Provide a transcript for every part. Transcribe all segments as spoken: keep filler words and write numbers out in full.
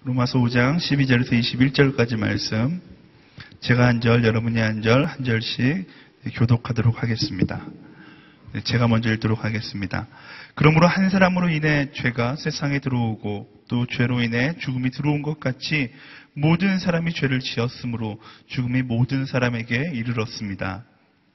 로마서 오 장 십이 절에서 이십일 절까지 말씀, 제가 한 절, 여러분이 한 절, 한 절씩 교독하도록 하겠습니다. 제가 먼저 읽도록 하겠습니다. 그러므로 한 사람으로 인해 죄가 세상에 들어오고 또 죄로 인해 죽음이 들어온 것 같이 모든 사람이 죄를 지었으므로 죽음이 모든 사람에게 이르렀습니다.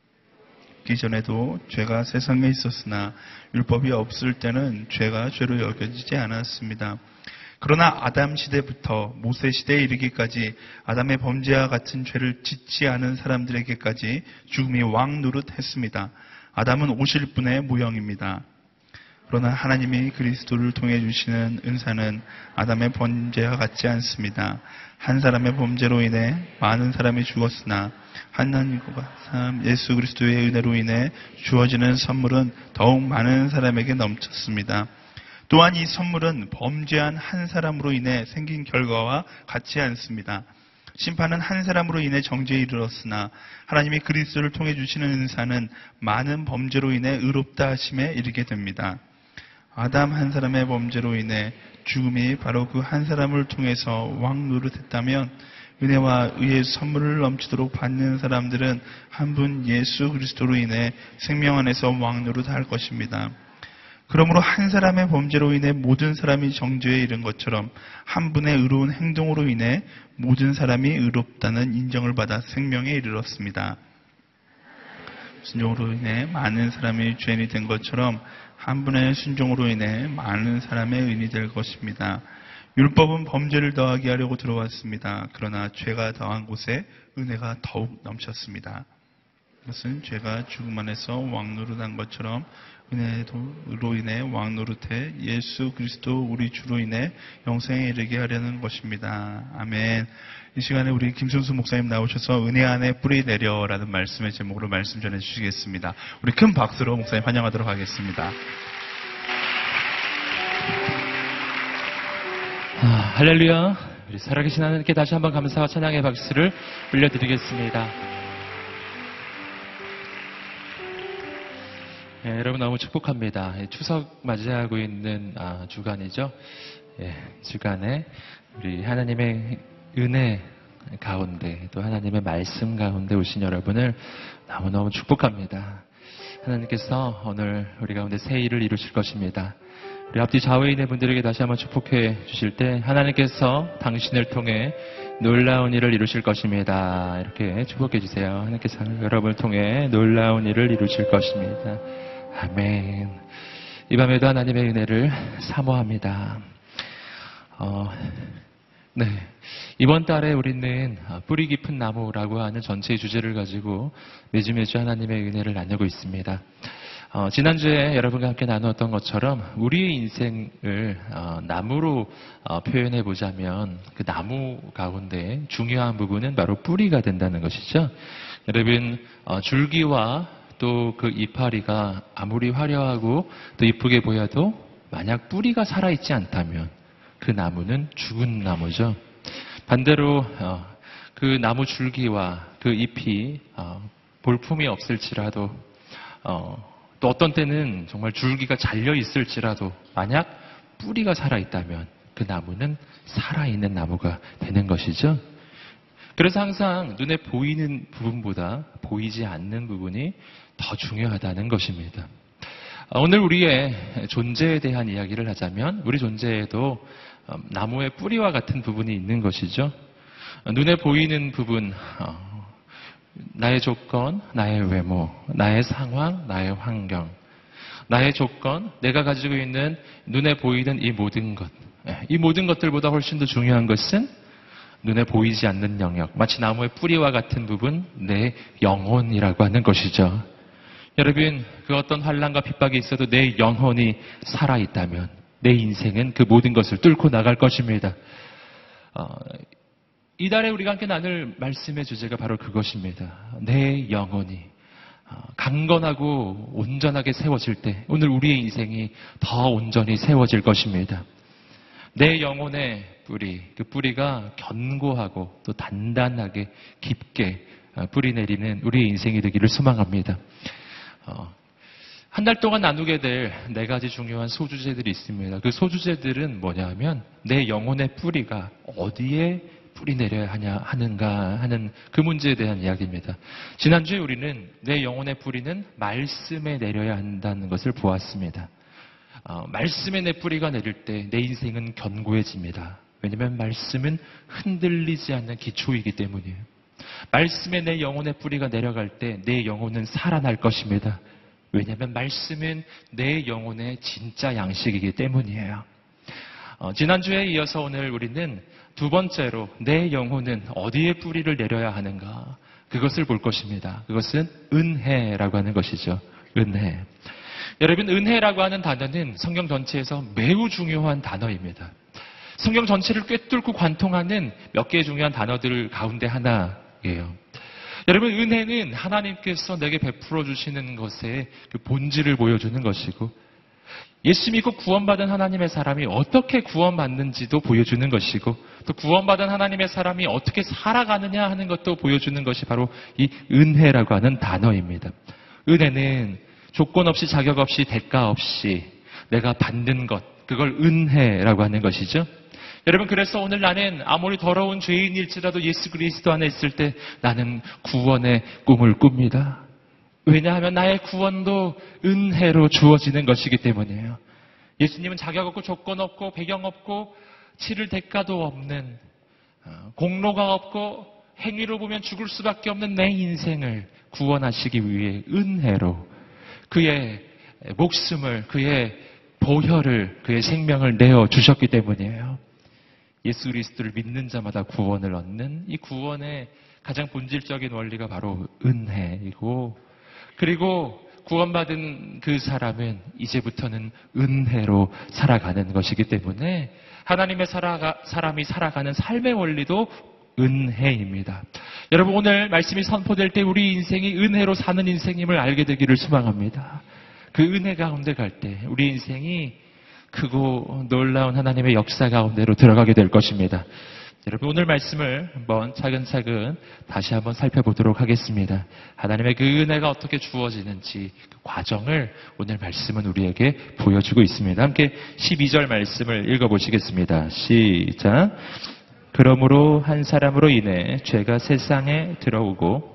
이전에도 죄가 세상에 있었으나 율법이 없을 때는 죄가 죄로 여겨지지 않았습니다. 그러나 아담 시대부터 모세 시대에 이르기까지 아담의 범죄와 같은 죄를 짓지 않은 사람들에게까지 죽음이 왕노릇했습니다. 아담은 오실 분의 모형입니다. 그러나 하나님이 그리스도를 통해 주시는 은사는 아담의 범죄와 같지 않습니다. 한 사람의 범죄로 인해 많은 사람이 죽었으나 하나님과 참 예수 그리스도의 은혜로 인해 주어지는 선물은 더욱 많은 사람에게 넘쳤습니다. 또한 이 선물은 범죄한 한 사람으로 인해 생긴 결과와 같지 않습니다. 심판은 한 사람으로 인해 정죄에 이르렀으나 하나님이 그리스도를 통해 주시는 은사는 많은 범죄로 인해 의롭다 하심에 이르게 됩니다. 아담 한 사람의 범죄로 인해 죽음이 바로 그 한 사람을 통해서 왕노릇했다면 은혜와 의의 선물을 넘치도록 받는 사람들은 한 분 예수 그리스도로 인해 생명 안에서 왕노릇할 것입니다. 그러므로 한 사람의 범죄로 인해 모든 사람이 정죄에 이른 것처럼 한 분의 의로운 행동으로 인해 모든 사람이 의롭다는 인정을 받아 생명에 이르렀습니다. 순종으로 인해 많은 사람이 죄인이 된 것처럼 한 분의 순종으로 인해 많은 사람의 의인이 될 것입니다. 율법은 범죄를 더하게 하려고 들어왔습니다. 그러나 죄가 더한 곳에 은혜가 더욱 넘쳤습니다. 이것은 죄가 죽음 안에서 왕노릇한 것처럼 은혜로 인해 왕노릇해 예수 그리스도 우리 주로 인해 영생에 이르게 하려는 것입니다. 아멘. 이 시간에 우리 김순수 목사님 나오셔서 은혜 안에 뿌리 내려라는 말씀의 제목으로 말씀 전해 주시겠습니다. 우리 큰 박수로 목사님 환영하도록 하겠습니다. 아, 할렐루야. 우리 살아계신 하나님께 다시 한번 감사와 찬양의 박수를 올려드리겠습니다. 예, 여러분 너무 축복합니다. 예, 추석 맞이하고 있는 아, 주간이죠. 예, 주간에 우리 하나님의 은혜 가운데 또 하나님의 말씀 가운데 오신 여러분을 너무너무 축복합니다. 하나님께서 오늘 우리 가운데 새 일을 이루실 것입니다. 우리 앞뒤 좌우에 있는 분들에게 다시 한번 축복해 주실 때 하나님께서 당신을 통해 놀라운 일을 이루실 것입니다. 이렇게 축복해 주세요. 하나님께서 여러분을 통해 놀라운 일을 이루실 것입니다. 아멘. 이 밤에도 하나님의 은혜를 사모합니다. 어, 네. 이번 달에 우리는 뿌리 깊은 나무라고 하는 전체의 주제를 가지고 매주 매주 하나님의 은혜를 나누고 있습니다. 어, 지난주에 여러분과 함께 나누었던 것처럼 우리의 인생을 어, 나무로 어, 표현해 보자면 그 나무 가운데 중요한 부분은 바로 뿌리가 된다는 것이죠. 여러분 어, 줄기와 또 그 이파리가 아무리 화려하고 또 이쁘게 보여도 만약 뿌리가 살아있지 않다면 그 나무는 죽은 나무죠. 반대로 어, 그 나무 줄기와 그 잎이 어, 볼품이 없을지라도 어, 또 어떤 때는 정말 줄기가 잘려 있을지라도 만약 뿌리가 살아있다면 그 나무는 살아있는 나무가 되는 것이죠. 그래서 항상 눈에 보이는 부분보다 보이지 않는 부분이 더 중요하다는 것입니다. 오늘 우리의 존재에 대한 이야기를 하자면 우리 존재에도 나무의 뿌리와 같은 부분이 있는 것이죠. 눈에 보이는 부분, 나의 조건, 나의 외모, 나의 상황, 나의 환경, 나의 조건, 내가 가지고 있는 눈에 보이는 이 모든 것, 이 모든 것들보다 훨씬 더 중요한 것은 눈에 보이지 않는 영역, 마치 나무의 뿌리와 같은 부분, 내 영혼이라고 하는 것이죠. 여러분, 그 어떤 환난과 핍박이 있어도 내 영혼이 살아있다면 내 인생은 그 모든 것을 뚫고 나갈 것입니다. 어, 이달에 우리가 함께 나눌 말씀의 주제가 바로 그것입니다. 내 영혼이 강건하고 온전하게 세워질 때 오늘 우리의 인생이 더 온전히 세워질 것입니다. 내 영혼의 뿌리, 그 뿌리가 견고하고 또 단단하게 깊게 뿌리 내리는 우리의 인생이 되기를 소망합니다. 어, 한 달 동안 나누게 될 네 가지 중요한 소주제들이 있습니다. 그 소주제들은 뭐냐면 내 영혼의 뿌리가 어디에 뿌리 내려야 하냐 하는가 하는 그 문제에 대한 이야기입니다. 지난주에 우리는 내 영혼의 뿌리는 말씀에 내려야 한다는 것을 보았습니다. 어, 말씀에 내 뿌리가 내릴 때 내 인생은 견고해집니다. 왜냐하면 말씀은 흔들리지 않는 기초이기 때문이에요. 말씀에 내 영혼의 뿌리가 내려갈 때 내 영혼은 살아날 것입니다. 왜냐하면 말씀은 내 영혼의 진짜 양식이기 때문이에요. 어, 지난주에 이어서 오늘 우리는 두 번째로 내 영혼은 어디에 뿌리를 내려야 하는가 그것을 볼 것입니다. 그것은 은혜라고 하는 것이죠. 은혜. 여러분, 은혜라고 하는 단어는 성경 전체에서 매우 중요한 단어입니다. 성경 전체를 꿰뚫고 관통하는 몇 개의 중요한 단어들 가운데 하나예요. 여러분, 은혜는 하나님께서 내게 베풀어 주시는 것의 그 본질을 보여주는 것이고, 예수 믿고 구원받은 하나님의 사람이 어떻게 구원받는지도 보여주는 것이고, 또 구원받은 하나님의 사람이 어떻게 살아가느냐 하는 것도 보여주는 것이 바로 이 은혜라고 하는 단어입니다. 은혜는 조건 없이 자격 없이 대가 없이 내가 받는 것, 그걸 은혜라고 하는 것이죠. 여러분, 그래서 오늘 나는 아무리 더러운 죄인일지라도 예수 그리스도 안에 있을 때 나는 구원의 꿈을 꿉니다. 왜냐하면 나의 구원도 은혜로 주어지는 것이기 때문이에요. 예수님은 자격 없고 조건 없고 배경 없고 치를 대가도 없는, 공로가 없고 행위로 보면 죽을 수밖에 없는 내 인생을 구원하시기 위해 은혜로 그의 목숨을, 그의 보혈을, 그의 생명을 내어주셨기 때문이에요. 예수 그리스도를 믿는 자마다 구원을 얻는 이 구원의 가장 본질적인 원리가 바로 은혜이고, 그리고 구원받은 그 사람은 이제부터는 은혜로 살아가는 것이기 때문에 하나님의 살아가, 사람이 살아가는 삶의 원리도 은혜입니다. 여러분, 오늘 말씀이 선포될 때 우리 인생이 은혜로 사는 인생임을 알게 되기를 소망합니다. 그 은혜 가운데 갈 때 우리 인생이 크고 놀라운 하나님의 역사 가운데로 들어가게 될 것입니다. 여러분, 오늘 말씀을 한번 차근차근 다시 한번 살펴보도록 하겠습니다. 하나님의 그 은혜가 어떻게 주어지는지 그 과정을 오늘 말씀은 우리에게 보여주고 있습니다. 함께 십이 절 말씀을 읽어보시겠습니다. 시작. 그러므로 한 사람으로 인해 죄가 세상에 들어오고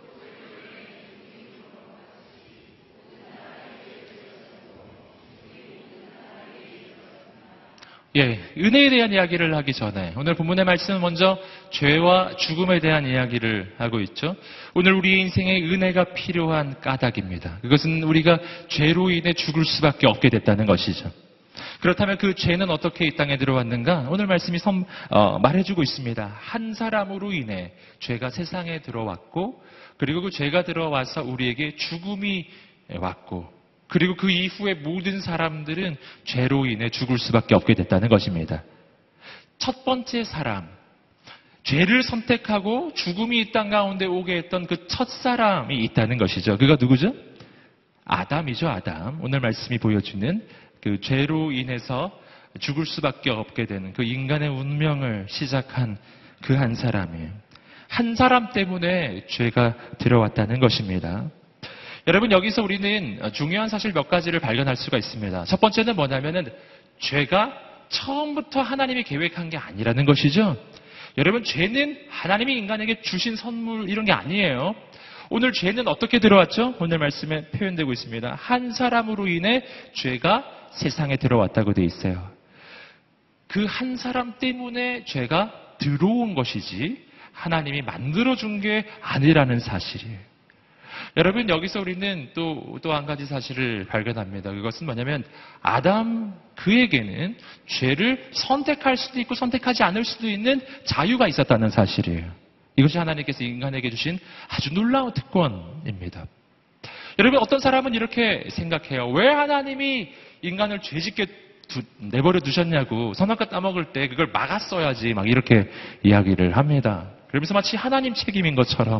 예, 은혜에 대한 이야기를 하기 전에 오늘 본문의 말씀은 먼저 죄와 죽음에 대한 이야기를 하고 있죠. 오늘 우리 인생에 은혜가 필요한 까닭입니다. 그것은 우리가 죄로 인해 죽을 수밖에 없게 됐다는 것이죠. 그렇다면 그 죄는 어떻게 이 땅에 들어왔는가? 오늘 말씀이 선, 어, 말해주고 있습니다. 한 사람으로 인해 죄가 세상에 들어왔고, 그리고 그 죄가 들어와서 우리에게 죽음이 왔고, 그리고 그 이후에 모든 사람들은 죄로 인해 죽을 수밖에 없게 됐다는 것입니다. 첫 번째 사람, 죄를 선택하고 죽음이 이 땅 가운데 오게 했던 그 첫 사람이 있다는 것이죠. 그가 누구죠? 아담이죠, 아담. 오늘 말씀이 보여주는 그 죄로 인해서 죽을 수밖에 없게 되는 그 인간의 운명을 시작한 그 한 사람이에요. 한 사람 때문에 죄가 들어왔다는 것입니다. 여러분, 여기서 우리는 중요한 사실 몇 가지를 발견할 수가 있습니다. 첫 번째는 뭐냐면은 죄가 처음부터 하나님이 계획한 게 아니라는 것이죠. 여러분, 죄는 하나님이 인간에게 주신 선물 이런 게 아니에요. 오늘 죄는 어떻게 들어왔죠? 오늘 말씀에 표현되고 있습니다. 한 사람으로 인해 죄가 세상에 들어왔다고 되어 있어요. 그 한 사람 때문에 죄가 들어온 것이지 하나님이 만들어준 게 아니라는 사실이에요. 여러분, 여기서 우리는 또, 또 한 가지 사실을 발견합니다. 그것은 뭐냐면, 아담, 그에게는 죄를 선택할 수도 있고 선택하지 않을 수도 있는 자유가 있었다는 사실이에요. 이것이 하나님께서 인간에게 주신 아주 놀라운 특권입니다. 여러분, 어떤 사람은 이렇게 생각해요. 왜 하나님이 인간을 죄짓게 두, 내버려 두셨냐고, 선악과 따먹을 때 그걸 막았어야지, 막 이렇게 이야기를 합니다. 그러면서 마치 하나님 책임인 것처럼.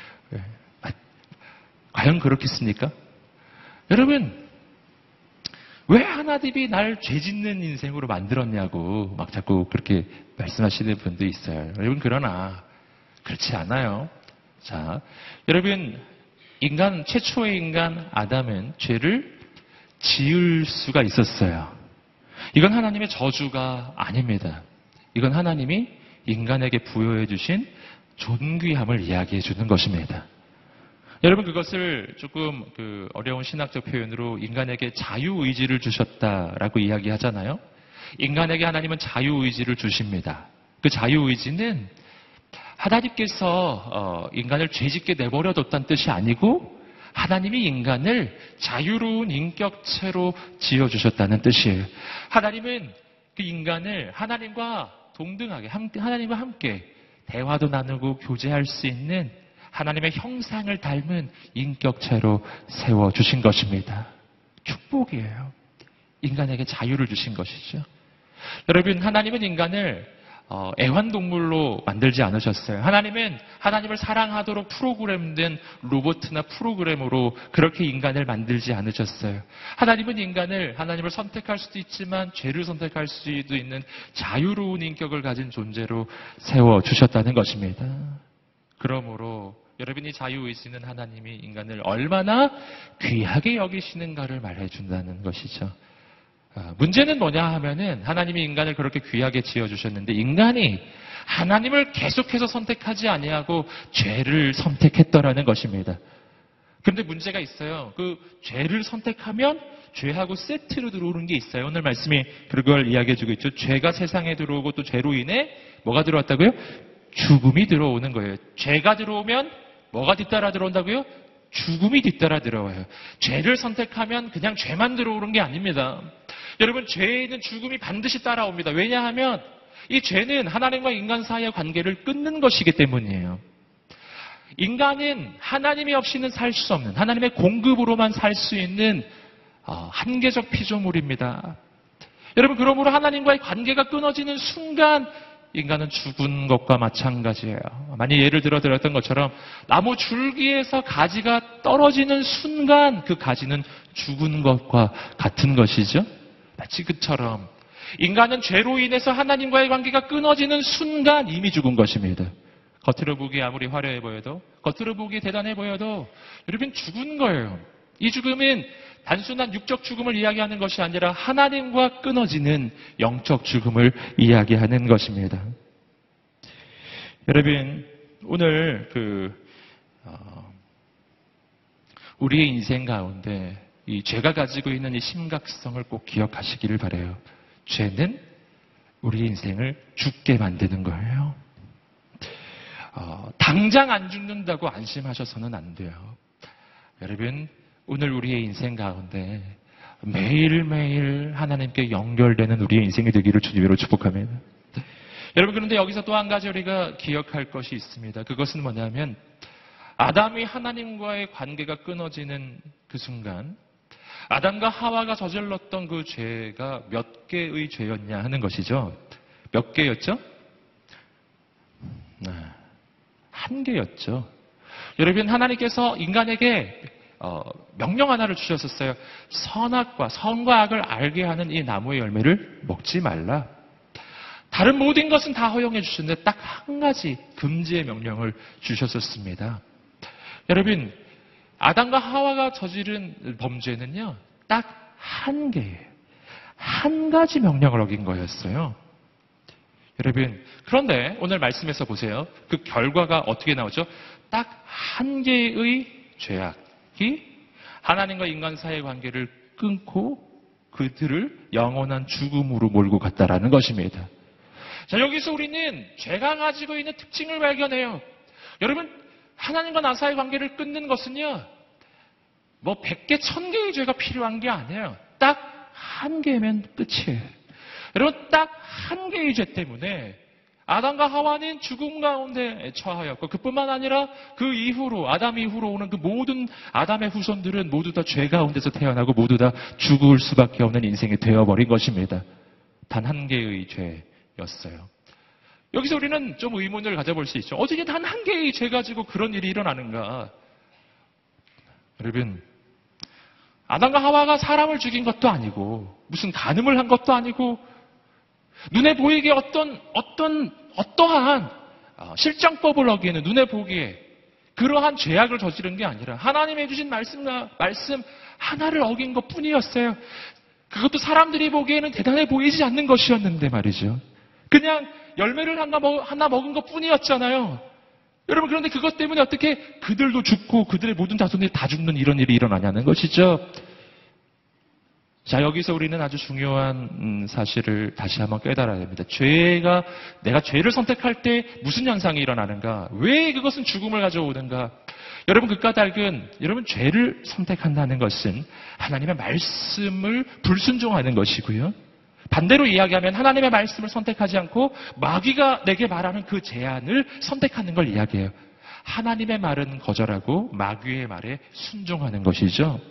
과연 그렇겠습니까? 여러분, 왜 하나님이 날 죄짓는 인생으로 만들었냐고 막 자꾸 그렇게 말씀하시는 분도 있어요. 여러분, 그러나 그렇지 않아요. 자, 여러분, 인간, 최초의 인간 아담은 죄를 지을 수가 있었어요. 이건 하나님의 저주가 아닙니다. 이건 하나님이 인간에게 부여해 주신 존귀함을 이야기해 주는 것입니다. 여러분, 그것을 조금 그 어려운 신학적 표현으로 인간에게 자유의지를 주셨다라고 이야기하잖아요. 인간에게 하나님은 자유의지를 주십니다. 그 자유의지는 하나님께서 인간을 죄짓게 내버려뒀다는 뜻이 아니고 하나님이 인간을 자유로운 인격체로 지어주셨다는 뜻이에요. 하나님은 그 인간을 하나님과 동등하게, 하나님과 함께 대화도 나누고 교제할 수 있는 하나님의 형상을 닮은 인격체로 세워주신 것입니다. 축복이에요. 인간에게 자유를 주신 것이죠. 여러분, 하나님은 인간을 어, 애완동물로 만들지 않으셨어요. 하나님은 하나님을 사랑하도록 프로그램된 로봇이나 프로그램으로 그렇게 인간을 만들지 않으셨어요. 하나님은 인간을 하나님을 선택할 수도 있지만 죄를 선택할 수도 있는 자유로운 인격을 가진 존재로 세워주셨다는 것입니다. 그러므로 여러분이 자유의지는 하나님이 인간을 얼마나 귀하게 여기시는가를 말해준다는 것이죠. 문제는 뭐냐 하면은 하나님이 인간을 그렇게 귀하게 지어주셨는데 인간이 하나님을 계속해서 선택하지 아니하고 죄를 선택했더라는 것입니다. 그런데 문제가 있어요. 그 죄를 선택하면 죄하고 세트로 들어오는 게 있어요. 오늘 말씀이 그걸 이야기해주고 있죠. 죄가 세상에 들어오고 또 죄로 인해 뭐가 들어왔다고요? 죽음이 들어오는 거예요. 죄가 들어오면 뭐가 뒤따라 들어온다고요? 죽음이 뒤따라 들어와요. 죄를 선택하면 그냥 죄만 들어오는 게 아닙니다. 여러분, 죄에는 죽음이 반드시 따라옵니다. 왜냐하면 이 죄는 하나님과 인간 사이의 관계를 끊는 것이기 때문이에요. 인간은 하나님이 없이는 살 수 없는, 하나님의 공급으로만 살 수 있는 한계적 피조물입니다. 여러분, 그러므로 하나님과의 관계가 끊어지는 순간 인간은 죽은 것과 마찬가지예요. 만약 예를 들어 드렸던 것처럼 나무 줄기에서 가지가 떨어지는 순간 그 가지는 죽은 것과 같은 것이죠. 마치 그처럼 인간은 죄로 인해서 하나님과의 관계가 끊어지는 순간 이미 죽은 것입니다. 겉으로 보기에 아무리 화려해 보여도, 겉으로 보기에 대단해 보여도 여러분 죽은 거예요. 이 죽음은 단순한 육적 죽음을 이야기하는 것이 아니라 하나님과 끊어지는 영적 죽음을 이야기하는 것입니다. 여러분, 오늘 그 어, 우리의 인생 가운데 이 죄가 가지고 있는 이 심각성을 꼭 기억하시기를 바라요. 죄는 우리 인생을 죽게 만드는 거예요. 어, 당장 안 죽는다고 안심하셔서는 안 돼요. 여러분, 오늘 우리의 인생 가운데 매일매일 하나님께 연결되는 우리의 인생이 되기를 주님으로 축복합니다. 여러분, 그런데 여기서 또 한 가지 우리가 기억할 것이 있습니다. 그것은 뭐냐면 아담이 하나님과의 관계가 끊어지는 그 순간 아담과 하와가 저질렀던 그 죄가 몇 개의 죄였냐 하는 것이죠. 몇 개였죠? 네. 한 개였죠. 여러분, 하나님께서 인간에게 어, 명령 하나를 주셨었어요. 선악과 선과 악을 알게 하는 이 나무의 열매를 먹지 말라. 다른 모든 것은 다 허용해 주셨는데 딱 한 가지 금지의 명령을 주셨었습니다. 여러분, 아담과 하와가 저지른 범죄는요, 딱 한 개예요. 한 가지 명령을 어긴 거였어요. 여러분, 그런데 오늘 말씀에서 보세요. 그 결과가 어떻게 나오죠? 딱 한 개의 죄악이 하나님과 인간 사이의 관계를 끊고 그들을 영원한 죽음으로 몰고 갔다라는 것입니다. 자, 여기서 우리는 죄가 가지고 있는 특징을 발견해요. 여러분, 하나님과 나 사이의 관계를 끊는 것은요, 뭐 백 개, 천 개의 죄가 필요한 게 아니에요. 딱 한 개면 끝이에요. 여러분, 딱 한 개의 죄 때문에 아담과 하와는 죽음 가운데 처하였고, 그뿐만 아니라 그 이후로, 아담 이후로 오는 그 모든 아담의 후손들은 모두 다 죄 가운데서 태어나고 모두 다 죽을 수밖에 없는 인생이 되어버린 것입니다. 단 한 개의 죄였어요. 여기서 우리는 좀 의문을 가져볼 수 있죠. 어떻게 단 한 개의 죄 가지고 그런 일이 일어나는가? 여러분, 아담과 하와가 사람을 죽인 것도 아니고 무슨 간음을 한 것도 아니고 눈에 보이게 어떤 어떤 어떠한 실정법을 어기는 눈에 보기에 그러한 죄악을 저지른 게 아니라 하나님이 해주신 말씀과 말씀 하나를 어긴 것 뿐이었어요. 그것도 사람들이 보기에는 대단해 보이지 않는 것이었는데 말이죠. 그냥 열매를 하나, 먹, 하나 먹은 것 뿐이었잖아요. 여러분, 그런데 그것 때문에 어떻게 그들도 죽고 그들의 모든 자손들이 다 죽는 이런 일이 일어나냐는 것이죠. 자, 여기서 우리는 아주 중요한 사실을 다시 한번 깨달아야 됩니다. 죄가, 내가 죄를 선택할 때 무슨 현상이 일어나는가? 왜 그것은 죽음을 가져오는가? 여러분, 그 까닭은, 여러분, 죄를 선택한다는 것은 하나님의 말씀을 불순종하는 것이고요. 반대로 이야기하면 하나님의 말씀을 선택하지 않고 마귀가 내게 말하는 그 제안을 선택하는 걸 이야기해요. 하나님의 말은 거절하고 마귀의 말에 순종하는 것이죠.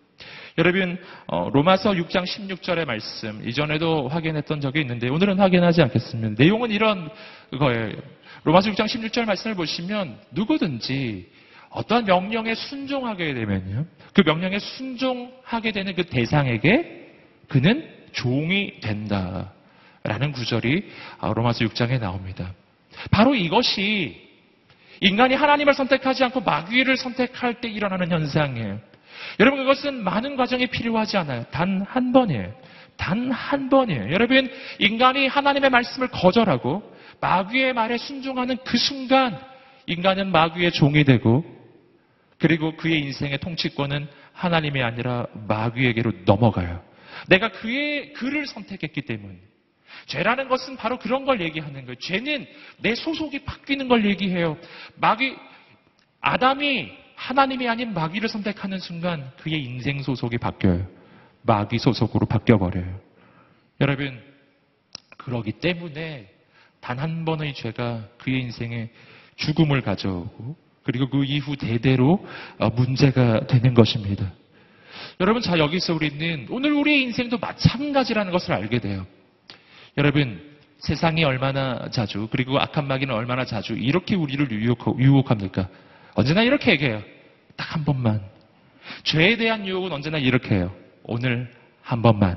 여러분, 어, 로마서 육 장 십육 절의 말씀 이전에도 확인했던 적이 있는데 오늘은 확인하지 않겠습니다. 내용은 이런 거예요. 로마서 육 장 십육 절 말씀을 보시면 누구든지 어떠한 명령에 순종하게 되면요, 그 명령에 순종하게 되는 그 대상에게 그는 종이 된다라는 구절이 로마서 육 장에 나옵니다. 바로 이것이 인간이 하나님을 선택하지 않고 마귀를 선택할 때 일어나는 현상이에요. 여러분, 그것은 많은 과정이 필요하지 않아요. 단 한 번이에요. 단 한 번이에요. 여러분, 인간이 하나님의 말씀을 거절하고 마귀의 말에 순종하는 그 순간 인간은 마귀의 종이 되고, 그리고 그의 인생의 통치권은 하나님이 아니라 마귀에게로 넘어가요. 내가 그의 그를 선택했기 때문에. 죄라는 것은 바로 그런 걸 얘기하는 거예요. 죄는 내 소속이 바뀌는 걸 얘기해요. 마귀, 아담이 하나님이 아닌 마귀를 선택하는 순간 그의 인생 소속이 바뀌어요. 마귀 소속으로 바뀌어버려요. 여러분, 그러기 때문에 단 한 번의 죄가 그의 인생에 죽음을 가져오고, 그리고 그 이후 대대로 문제가 되는 것입니다. 여러분, 자, 여기서 우리는 오늘 우리의 인생도 마찬가지라는 것을 알게 돼요. 여러분, 세상이 얼마나 자주, 그리고 악한 마귀는 얼마나 자주 이렇게 우리를 유혹, 유혹합니까? 언제나 이렇게 얘기해요. 딱 한 번만. 죄에 대한 유혹은 언제나 이렇게 해요. 오늘 한 번만.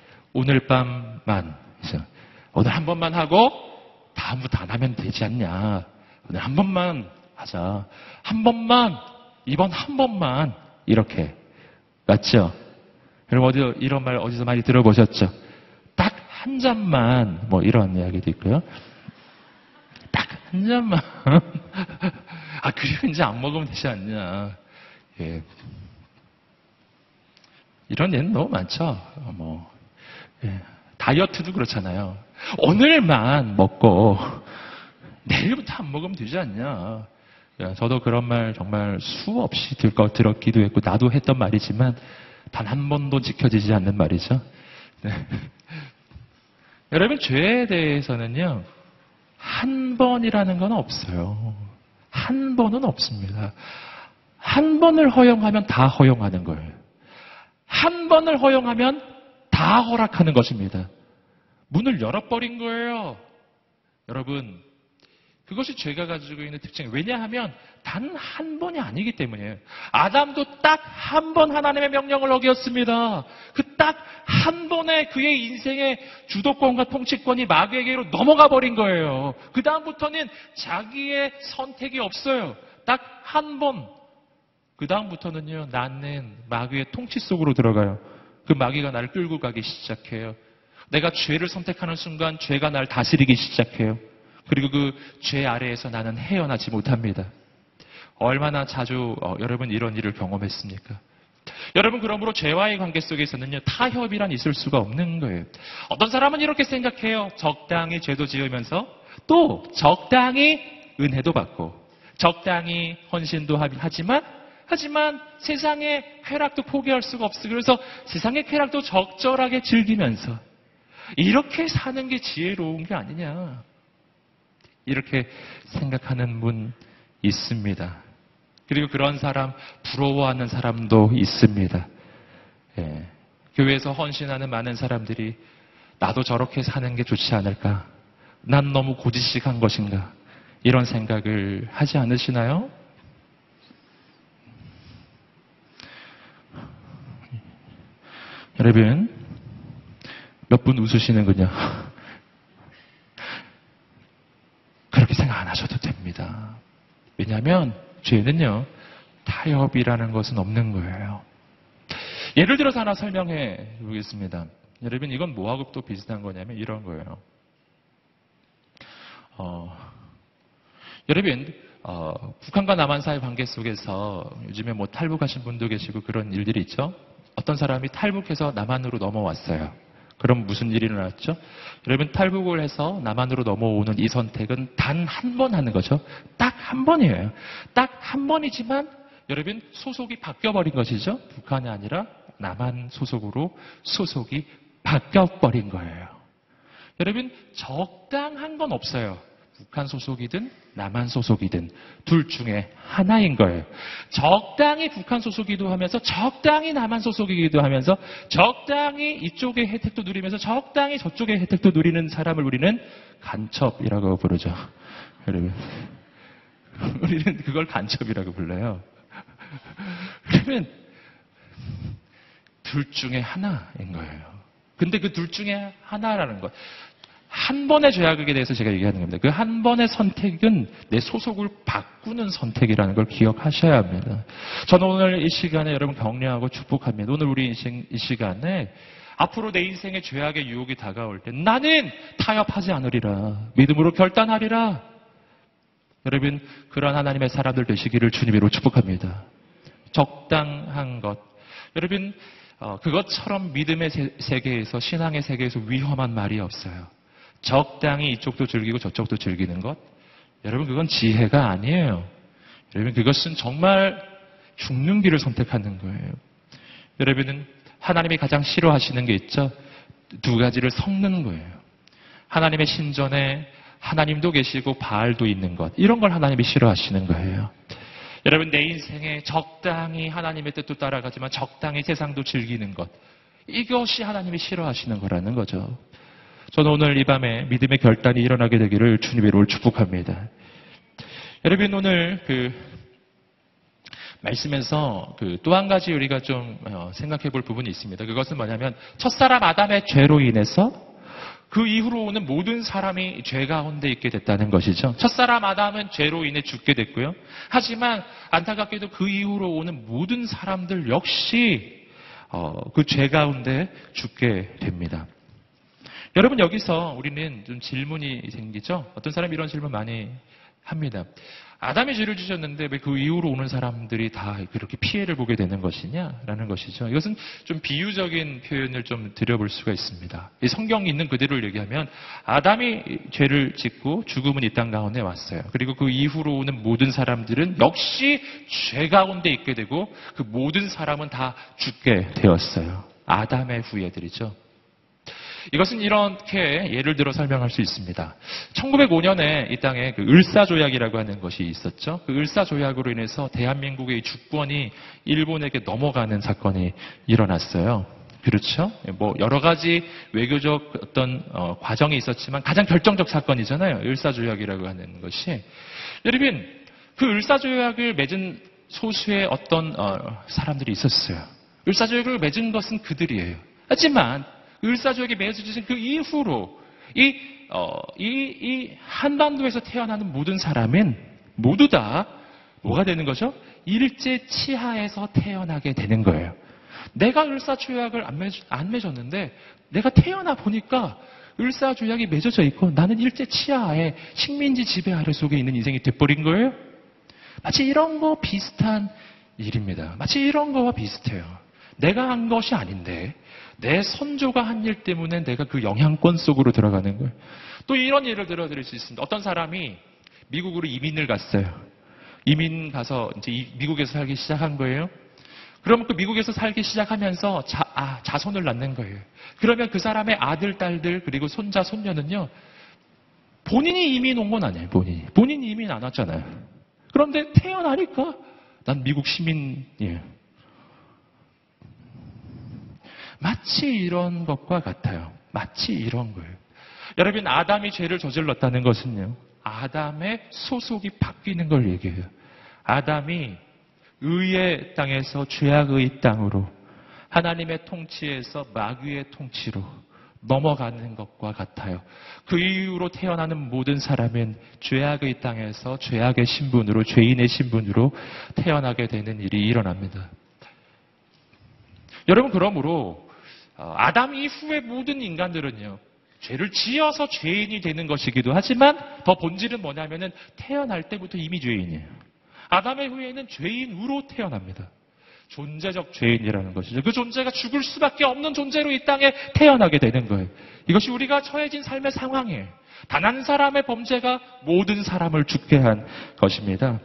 오늘 밤만. 그래서 오늘 한 번만 하고 다음부터 안 하면 되지 않냐. 오늘 한 번만 하자. 한 번만. 이번 한 번만. 이렇게. 맞죠? 여러분, 어디, 이런 말 어디서 많이 들어보셨죠? 딱 한 잔만. 뭐 이런 이야기도 있고요. 딱 한 잔만. 아, 그리고 이제 안 먹으면 되지 않냐. 예. 이런 예는 너무 많죠. 뭐, 예. 다이어트도 그렇잖아요. 오늘만 먹고, 내일부터 안 먹으면 되지 않냐. 예. 저도 그런 말 정말 수없이 들거 들었기도 했고, 나도 했던 말이지만, 단 한 번도 지켜지지 않는 말이죠. 네. 여러분, 죄에 대해서는요, 한 번이라는 건 없어요. 한 번은 없습니다. 한 번을 허용하면 다 허용하는 거예요. 한 번을 허용하면 다 허락하는 것입니다. 문을 열어버린 거예요. 여러분, 그것이 죄가 가지고 있는 특징이에요. 왜냐하면 단 한 번이 아니기 때문이에요. 아담도 딱 한 번 하나님의 명령을 어겼습니다. 그 딱 한 번에 그의 인생의 주도권과 통치권이 마귀에게로 넘어가 버린 거예요. 그 다음부터는 자기의 선택이 없어요. 딱 한 번. 그 다음부터는요, 나는 마귀의 통치 속으로 들어가요. 그 마귀가 나를 끌고 가기 시작해요. 내가 죄를 선택하는 순간 죄가 나를 다스리기 시작해요. 그리고 그 죄 아래에서 나는 헤어나지 못합니다. 얼마나 자주 어, 여러분 이런 일을 경험했습니까? 여러분, 그러므로 죄와의 관계 속에서는요, 타협이란 있을 수가 없는 거예요. 어떤 사람은 이렇게 생각해요. 적당히 죄도 지으면서 또 적당히 은혜도 받고 적당히 헌신도 하지만 하지만 세상의 쾌락도 포기할 수가 없어. 그래서 세상의 쾌락도 적절하게 즐기면서 이렇게 사는 게 지혜로운 게 아니냐. 이렇게 생각하는 분 있습니다. 그리고 그런 사람, 부러워하는 사람도 있습니다. 예. 교회에서 헌신하는 많은 사람들이 나도 저렇게 사는 게 좋지 않을까? 난 너무 고지식한 것인가? 이런 생각을 하지 않으시나요? 여러분, 몇 분 웃으시는군요. 그렇게 생각 안 하셔도 됩니다. 왜냐하면 죄는요, 타협이라는 것은 없는 거예요. 예를 들어서 하나 설명해 보겠습니다. 여러분, 이건 뭐하고 또 비슷한 거냐면 이런 거예요. 어, 여러분, 어, 북한과 남한 사이 관계 속에서 요즘에 뭐 탈북하신 분도 계시고 그런 일들이 있죠. 어떤 사람이 탈북해서 남한으로 넘어왔어요. 그럼 무슨 일이 일어났죠? 여러분, 탈북을 해서 남한으로 넘어오는 이 선택은 단 한 번 하는 거죠. 딱 한 번이에요. 딱 한 번이지만 여러분, 소속이 바뀌어버린 것이죠. 북한이 아니라 남한 소속으로 소속이 바뀌어버린 거예요. 여러분, 적당한 건 없어요. 북한 소속이든 남한 소속이든 둘 중에 하나인 거예요. 적당히 북한 소속이기도 하면서 적당히 남한 소속이기도 하면서 적당히 이쪽의 혜택도 누리면서 적당히 저쪽의 혜택도 누리는 사람을 우리는 간첩이라고 부르죠. 여러분, 우리는 그걸 간첩이라고 불러요. 그러면 둘 중에 하나인 거예요. 근데 그 둘 중에 하나라는 것, 한 번의 죄악에 대해서 제가 얘기하는 겁니다. 그 한 번의 선택은 내 소속을 바꾸는 선택이라는 걸 기억하셔야 합니다. 저는 오늘 이 시간에 여러분 격려하고 축복합니다. 오늘 우리 인생 이 시간에 앞으로 내 인생의 죄악의 유혹이 다가올 때 나는 타협하지 않으리라. 믿음으로 결단하리라. 여러분, 그런 하나님의 사람들 되시기를 주님으로 축복합니다. 적당한 것. 여러분, 어, 그것처럼 믿음의 세, 세계에서, 신앙의 세계에서 위험한 말이 없어요. 적당히 이쪽도 즐기고 저쪽도 즐기는 것. 여러분, 그건 지혜가 아니에요. 여러분, 그것은 정말 죽는 길을 선택하는 거예요. 여러분은 하나님이 가장 싫어하시는 게 있죠. 두 가지를 섞는 거예요. 하나님의 신전에 하나님도 계시고 바알도 있는 것. 이런 걸 하나님이 싫어하시는 거예요. 여러분, 내 인생에 적당히 하나님의 뜻도 따라가지만 적당히 세상도 즐기는 것. 이것이 하나님이 싫어하시는 거라는 거죠. 저는 오늘 이 밤에 믿음의 결단이 일어나게 되기를 주님의 이름으로 축복합니다. 여러분, 오늘 그 말씀에서 그 또 한 가지 우리가 좀 생각해 볼 부분이 있습니다. 그것은 뭐냐면 첫사람 아담의 죄로 인해서 그 이후로 오는 모든 사람이 죄 가운데 있게 됐다는 것이죠. 첫사람 아담은 죄로 인해 죽게 됐고요. 하지만 안타깝게도 그 이후로 오는 모든 사람들 역시 어, 그 죄 가운데 죽게 됩니다. 여러분, 여기서 우리는 좀 질문이 생기죠. 어떤 사람이 이런 질문 많이 합니다. 아담이 죄를 지셨는데 왜 그 이후로 오는 사람들이 다 그렇게 피해를 보게 되는 것이냐라는 것이죠. 이것은 좀 비유적인 표현을 좀 드려볼 수가 있습니다. 이 성경이 있는 그대로를 얘기하면 아담이 죄를 짓고 죽음은 이 땅 가운데 왔어요. 그리고 그 이후로 오는 모든 사람들은 역시 죄 가운데 있게 되고 그 모든 사람은 다 죽게 되었어요. 아담의 후예들이죠. 이것은 이렇게 예를 들어 설명할 수 있습니다. 천구백오 년에 이 땅에 그 을사조약이라고 하는 것이 있었죠. 그 을사조약으로 인해서 대한민국의 주권이 일본에게 넘어가는 사건이 일어났어요. 그렇죠? 뭐 여러 가지 외교적 어떤 어, 과정이 있었지만 가장 결정적 사건이잖아요. 을사조약이라고 하는 것이. 여러분, 그 을사조약을 맺은 소수의 어떤 어, 사람들이 있었어요. 을사조약을 맺은 것은 그들이에요. 하지만 을사조약이 맺어진 그 이후로 이, 어, 이, 이 한반도에서 태어나는 모든 사람은 모두 다 뭐가 되는 거죠? 일제 치하에서 태어나게 되는 거예요. 내가 을사조약을 안, 맺, 안 맺었는데 내가 태어나 보니까 을사조약이 맺어져 있고 나는 일제 치하에 식민지 지배 아래 속에 있는 인생이 돼버린 거예요. 마치 이런 거 비슷한 일입니다. 마치 이런 거와 비슷해요. 내가 한 것이 아닌데 내 선조가 한 일 때문에 내가 그 영향권 속으로 들어가는 거예요. 또 이런 예를 들어드릴 수 있습니다. 어떤 사람이 미국으로 이민을 갔어요. 이민 가서 이제 미국에서 살기 시작한 거예요. 그러면 그 미국에서 살기 시작하면서 자, 아, 자손을 낳는 거예요. 그러면 그 사람의 아들, 딸들 그리고 손자, 손녀는요. 본인이 이민 온 건 아니에요. 본인이. 본인이 이민 안 왔잖아요. 그런데 태어나니까 난 미국 시민이에요. 마치 이런 것과 같아요. 마치 이런 거예요. 여러분, 아담이 죄를 저질렀다는 것은요. 아담의 소속이 바뀌는 걸 얘기해요. 아담이 의의 땅에서 죄악의 땅으로 하나님의 통치에서 마귀의 통치로 넘어가는 것과 같아요. 그 이후로 태어나는 모든 사람은 죄악의 땅에서 죄악의 신분으로, 죄인의 신분으로 태어나게 되는 일이 일어납니다. 여러분, 그러므로 아담 이후의 모든 인간들은요, 죄를 지어서 죄인이 되는 것이기도 하지만 더 본질은 뭐냐면은 태어날 때부터 이미 죄인이에요. 아담의 후에는 죄인으로 태어납니다. 존재적 죄인이라는 것이죠. 그 존재가 죽을 수밖에 없는 존재로 이 땅에 태어나게 되는 거예요. 이것이 우리가 처해진 삶의 상황이에요. 단 한 사람의 범죄가 모든 사람을 죽게 한 것입니다.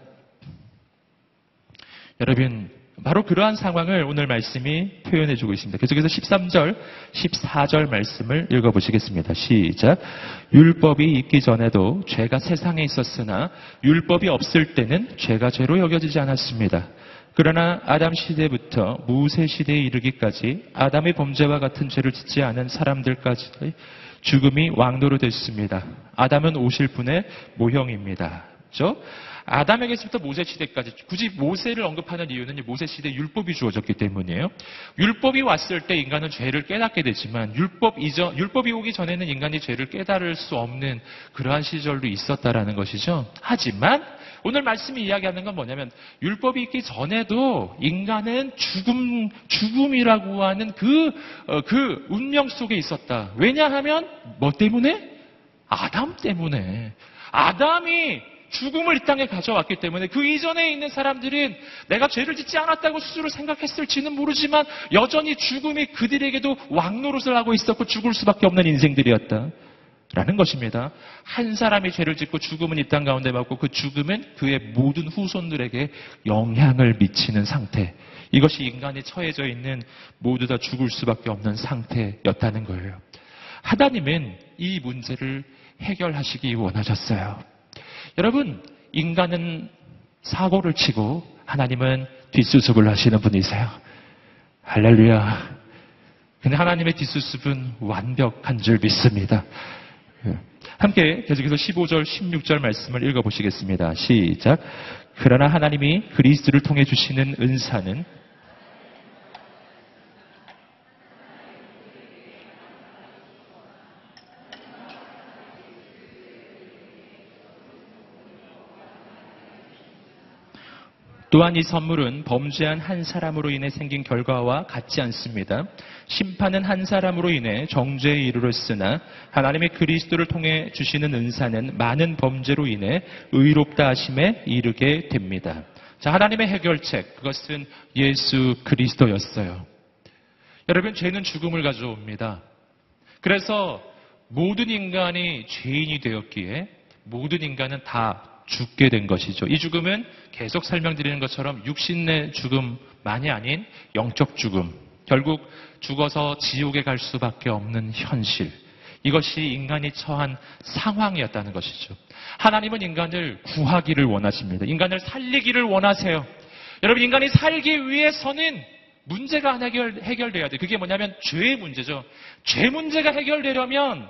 여러분, 바로 그러한 상황을 오늘 말씀이 표현해주고 있습니다. 계속해서 십삼 절, 십사 절 말씀을 읽어보시겠습니다. 시작. 율법이 있기 전에도 죄가 세상에 있었으나 율법이 없을 때는 죄가 죄로 여겨지지 않았습니다. 그러나 아담 시대부터 모세 시대에 이르기까지 아담의 범죄와 같은 죄를 짓지 않은 사람들까지 죽음이 왕노로 됐습니다. 아담은 오실 분의 모형입니다. 그렇죠? 아담에게서부터 모세 시대까지, 굳이 모세를 언급하는 이유는 모세 시대에 율법이 주어졌기 때문이에요. 율법이 왔을 때 인간은 죄를 깨닫게 되지만 율법 이전, 율법이 오기 전에는 인간이 죄를 깨달을 수 없는 그러한 시절도 있었다라는 것이죠. 하지만 오늘 말씀이 이야기하는 건 뭐냐면 율법이 있기 전에도 인간은 죽음, 죽음이라고 하는 그, 어, 그 운명 속에 있었다. 왜냐하면 뭐 때문에? 아담 때문에. 아담이 죽음을 이 땅에 가져왔기 때문에 그 이전에 있는 사람들은 내가 죄를 짓지 않았다고 스스로 생각했을지는 모르지만 여전히 죽음이 그들에게도 왕노릇을 하고 있었고 죽을 수밖에 없는 인생들이었다. 라는 것입니다. 한 사람이 죄를 짓고 죽음은 이 땅 가운데 맞고 그 죽음은 그의 모든 후손들에게 영향을 미치는 상태. 이것이 인간이 처해져 있는 모두 다 죽을 수밖에 없는 상태였다는 거예요. 하나님은 이 문제를 해결하시기 원하셨어요. 여러분, 인간은 사고를 치고 하나님은 뒷수습을 하시는 분이세요. 할렐루야. 근데 하나님의 뒷수습은 완벽한 줄 믿습니다. 함께 계속해서 십오 절, 십육 절 말씀을 읽어보시겠습니다. 시작. 그러나 하나님이 그리스도를 통해 주시는 은사는 또한 이 선물은 범죄한 한 사람으로 인해 생긴 결과와 같지 않습니다. 심판은 한 사람으로 인해 정죄에 이르렀으나 하나님의 그리스도를 통해 주시는 은사는 많은 범죄로 인해 의롭다 하심에 이르게 됩니다. 자, 하나님의 해결책, 그것은 예수 그리스도였어요. 여러분, 죄는 죽음을 가져옵니다. 그래서 모든 인간이 죄인이 되었기에 모든 인간은 다 죽게 된 것이죠. 이 죽음은 계속 설명드리는 것처럼 육신 내 죽음만이 아닌 영적 죽음, 결국 죽어서 지옥에 갈 수밖에 없는 현실, 이것이 인간이 처한 상황이었다는 것이죠. 하나님은 인간을 구하기를 원하십니다. 인간을 살리기를 원하세요. 여러분, 인간이 살기 위해서는 문제가 하나 해결, 해결돼야 돼요. 그게 뭐냐면 죄의 문제죠. 죄 문제가 해결되려면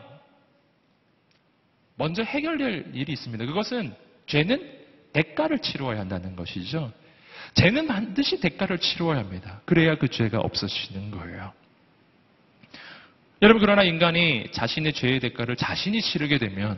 먼저 해결될 일이 있습니다. 그것은 죄는 대가를 치루어야 한다는 것이죠. 죄는 반드시 대가를 치루어야 합니다. 그래야 그 죄가 없어지는 거예요. 여러분, 그러나 인간이 자신의 죄의 대가를 자신이 치르게 되면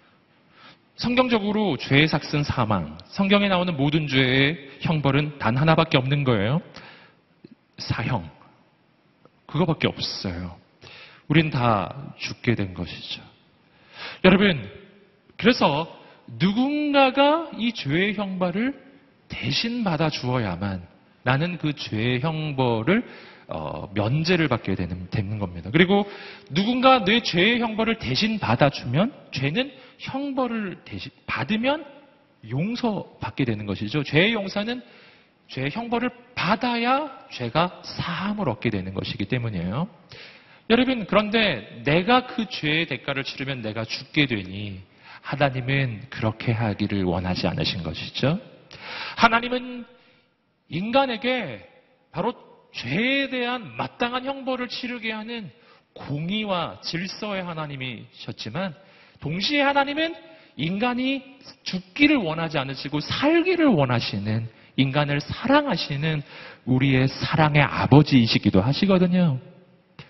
성경적으로 죄의 삭은 사망, 성경에 나오는 모든 죄의 형벌은 단 하나밖에 없는 거예요. 사형. 그거밖에 없어요. 우린 다 죽게 된 것이죠. 여러분, 그래서 누군가가 이 죄의 형벌을 대신 받아 주어야만 나는 그 죄의 형벌을 어, 면제를 받게 되는, 되는 겁니다. 그리고 누군가 내 죄의 형벌을 대신 받아주면 죄는 형벌을 대신 받으면 용서받게 되는 것이죠. 죄의 용서는 죄의 형벌을 받아야 죄가 사함을 얻게 되는 것이기 때문이에요. 여러분, 그런데 내가 그 죄의 대가를 치르면 내가 죽게 되니 하나님은 그렇게 하기를 원하지 않으신 것이죠. 하나님은 인간에게 바로 죄에 대한 마땅한 형벌을 치르게 하는 공의와 질서의 하나님이셨지만 동시에 하나님은 인간이 죽기를 원하지 않으시고 살기를 원하시는, 인간을 사랑하시는 우리의 사랑의 아버지이시기도 하시거든요.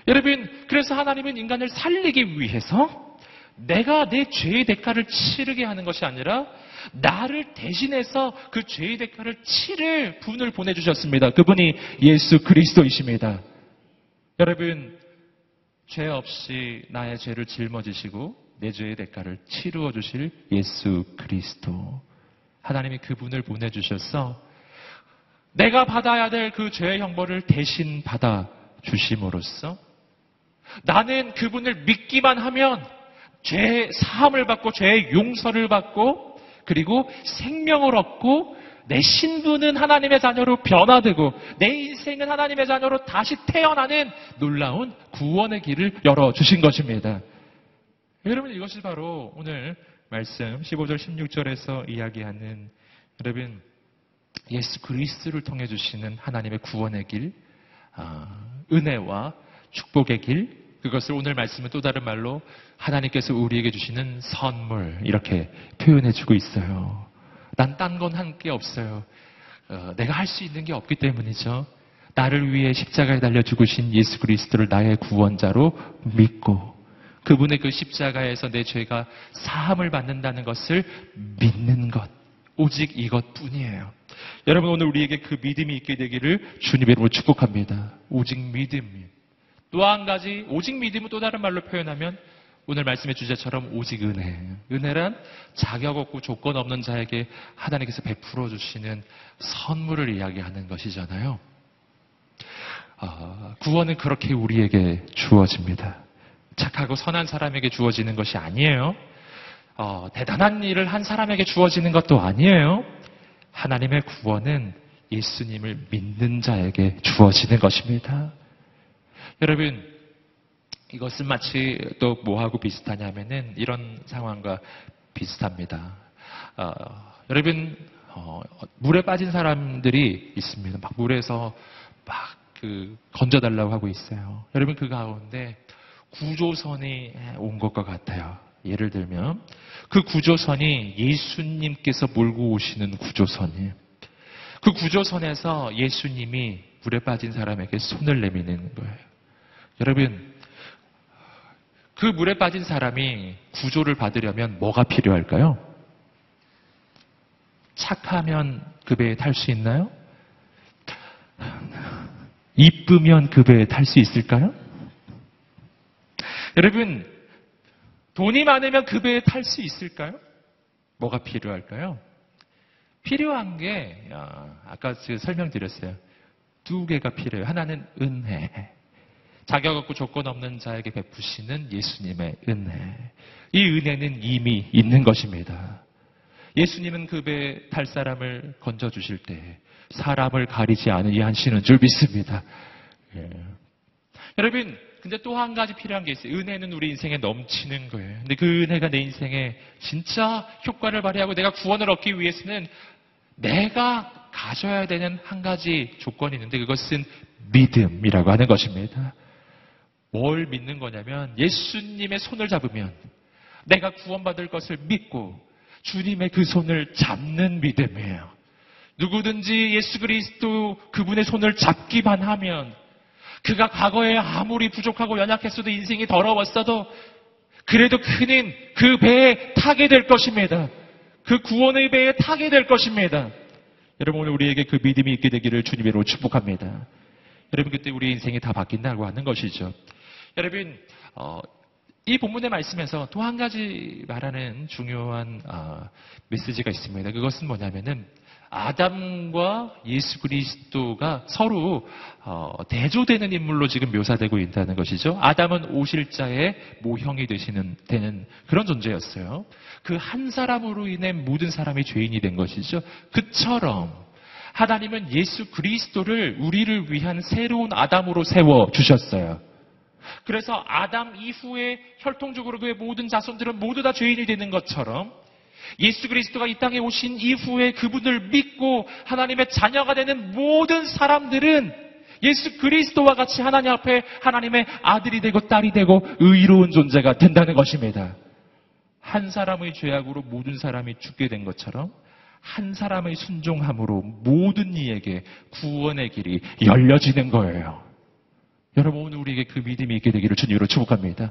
여러분, 그래서 하나님은 인간을 살리기 위해서 내가 내 죄의 대가를 치르게 하는 것이 아니라 나를 대신해서 그 죄의 대가를 치를 분을 보내주셨습니다. 그분이 예수 그리스도이십니다. 여러분, 죄 없이 나의 죄를 짊어지시고 내 죄의 대가를 치루어 주실 예수 그리스도. 하나님이 그분을 보내주셔서 내가 받아야 될 그 죄의 형벌을 대신 받아 주심으로써 나는 그분을 믿기만 하면 죄 사함을 받고 죄의 용서를 받고 그리고 생명을 얻고 내 신분은 하나님의 자녀로 변화되고 내 인생은 하나님의 자녀로 다시 태어나는 놀라운 구원의 길을 열어주신 것입니다. 여러분, 이것이 바로 오늘 말씀 십오 절 십육 절에서 이야기하는 여러분 예수 그리스도를 통해 주시는 하나님의 구원의 길, 은혜와 축복의 길, 그것을 오늘 말씀은 또 다른 말로 하나님께서 우리에게 주시는 선물 이렇게 표현해주고 있어요. 난 딴 건 한 게 없어요. 어, 내가 할 수 있는 게 없기 때문이죠. 나를 위해 십자가에 달려 죽으신 예수 그리스도를 나의 구원자로 믿고 그분의 그 십자가에서 내 죄가 사함을 받는다는 것을 믿는 것, 오직 이것뿐이에요. 여러분, 오늘 우리에게 그 믿음이 있게 되기를 주님의 이름으로 축복합니다. 오직 믿음. 또 한 가지, 오직 믿음은 또 다른 말로 표현하면 오늘 말씀의 주제처럼 오직 은혜. 은혜란 자격 없고 조건 없는 자에게 하나님께서 베풀어 주시는 선물을 이야기하는 것이잖아요. 어, 구원은 그렇게 우리에게 주어집니다. 착하고 선한 사람에게 주어지는 것이 아니에요. 어, 대단한 일을 한 사람에게 주어지는 것도 아니에요. 하나님의 구원은 예수님을 믿는 자에게 주어지는 것입니다. 여러분, 이것은 마치 또 뭐하고 비슷하냐면은 이런 상황과 비슷합니다. 어, 여러분, 어, 물에 빠진 사람들이 있습니다. 막 물에서 막 그 건져달라고 하고 있어요. 여러분, 그 가운데 구조선이 온 것과 같아요. 예를 들면 그 구조선이 예수님께서 몰고 오시는 구조선이에요. 그 구조선에서 예수님이 물에 빠진 사람에게 손을 내미는 거예요. 여러분, 그 물에 빠진 사람이 구조를 받으려면 뭐가 필요할까요? 착하면 그 배에 탈 수 있나요? 이쁘면 그 배에 탈 수 있을까요? 여러분, 돈이 많으면 그 배에 탈 수 있을까요? 뭐가 필요할까요? 필요한 게 아까 제가 설명드렸어요. 두 개가 필요해요. 하나는 은혜. 자격 없고 조건 없는 자에게 베푸시는 예수님의 은혜. 이 은혜는 이미 있는 것입니다. 예수님은 그 배에 탈 사람을 건져주실 때 사람을 가리지 아니하시는 줄 믿습니다. 예. 여러분, 근데 또 한 가지 필요한 게 있어요. 은혜는 우리 인생에 넘치는 거예요. 근데 그 은혜가 내 인생에 진짜 효과를 발휘하고 내가 구원을 얻기 위해서는 내가 가져야 되는 한 가지 조건이 있는데 그것은 믿음이라고 하는 것입니다. 뭘 믿는 거냐면 예수님의 손을 잡으면 내가 구원받을 것을 믿고 주님의 그 손을 잡는 믿음이에요. 누구든지 예수 그리스도 그분의 손을 잡기만 하면 그가 과거에 아무리 부족하고 연약했어도 인생이 더러웠어도 그래도 그는 그 배에 타게 될 것입니다. 그 구원의 배에 타게 될 것입니다. 여러분, 오늘 우리에게 그 믿음이 있게 되기를 주님으로 축복합니다. 여러분, 그때 우리 인생이 다 바뀐다고 하는 것이죠. 여러분, 어, 이 본문의 말씀에서 또 한 가지 말하는 중요한 어, 메시지가 있습니다. 그것은 뭐냐면은 아담과 예수 그리스도가 서로 어, 대조되는 인물로 지금 묘사되고 있다는 것이죠. 아담은 오실자의 모형이 되시는 되는 그런 존재였어요. 그 한 사람으로 인해 모든 사람이 죄인이 된 것이죠. 그처럼 하나님은 예수 그리스도를 우리를 위한 새로운 아담으로 세워 주셨어요. 그래서 아담 이후에 혈통적으로 그의 모든 자손들은 모두 다 죄인이 되는 것처럼 예수 그리스도가 이 땅에 오신 이후에 그분을 믿고 하나님의 자녀가 되는 모든 사람들은 예수 그리스도와 같이 하나님 앞에 하나님의 아들이 되고 딸이 되고 의로운 존재가 된다는 것입니다. 한 사람의 죄악으로 모든 사람이 죽게 된 것처럼 한 사람의 순종함으로 모든 이에게 구원의 길이 열려지는 거예요. 여러분, 오늘 우리에게 그 믿음이 있게 되기를 주님으로 축복합니다.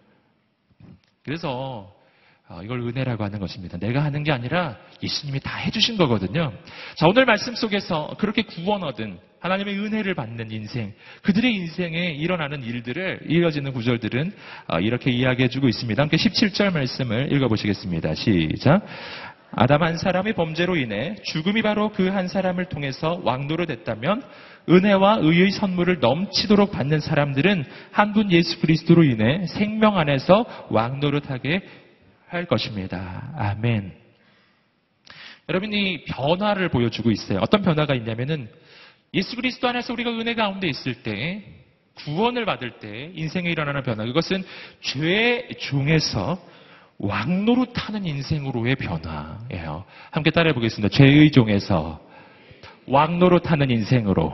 그래서 이걸 은혜라고 하는 것입니다. 내가 하는 게 아니라 예수님이 다 해주신 거거든요. 자, 오늘 말씀 속에서 그렇게 구원 얻은 하나님의 은혜를 받는 인생, 그들의 인생에 일어나는 일들을 이어지는 구절들은 이렇게 이야기해주고 있습니다. 함께 십칠 절 말씀을 읽어보시겠습니다. 시작. 아담 한 사람의 범죄로 인해 죽음이 바로 그 한 사람을 통해서 왕노릇했다면 은혜와 의의 선물을 넘치도록 받는 사람들은 한 분 예수 그리스도로 인해 생명 안에서 왕노릇하게 할 것입니다. 아멘. 여러분, 이 변화를 보여주고 있어요. 어떤 변화가 있냐면은 예수 그리스도 안에서 우리가 은혜 가운데 있을 때, 구원을 받을 때 인생에 일어나는 변화, 그것은 죄 중에서 왕노릇하는 인생으로의 변화예요. 함께 따라해 보겠습니다. 죄의 종에서 왕노릇하는 인생으로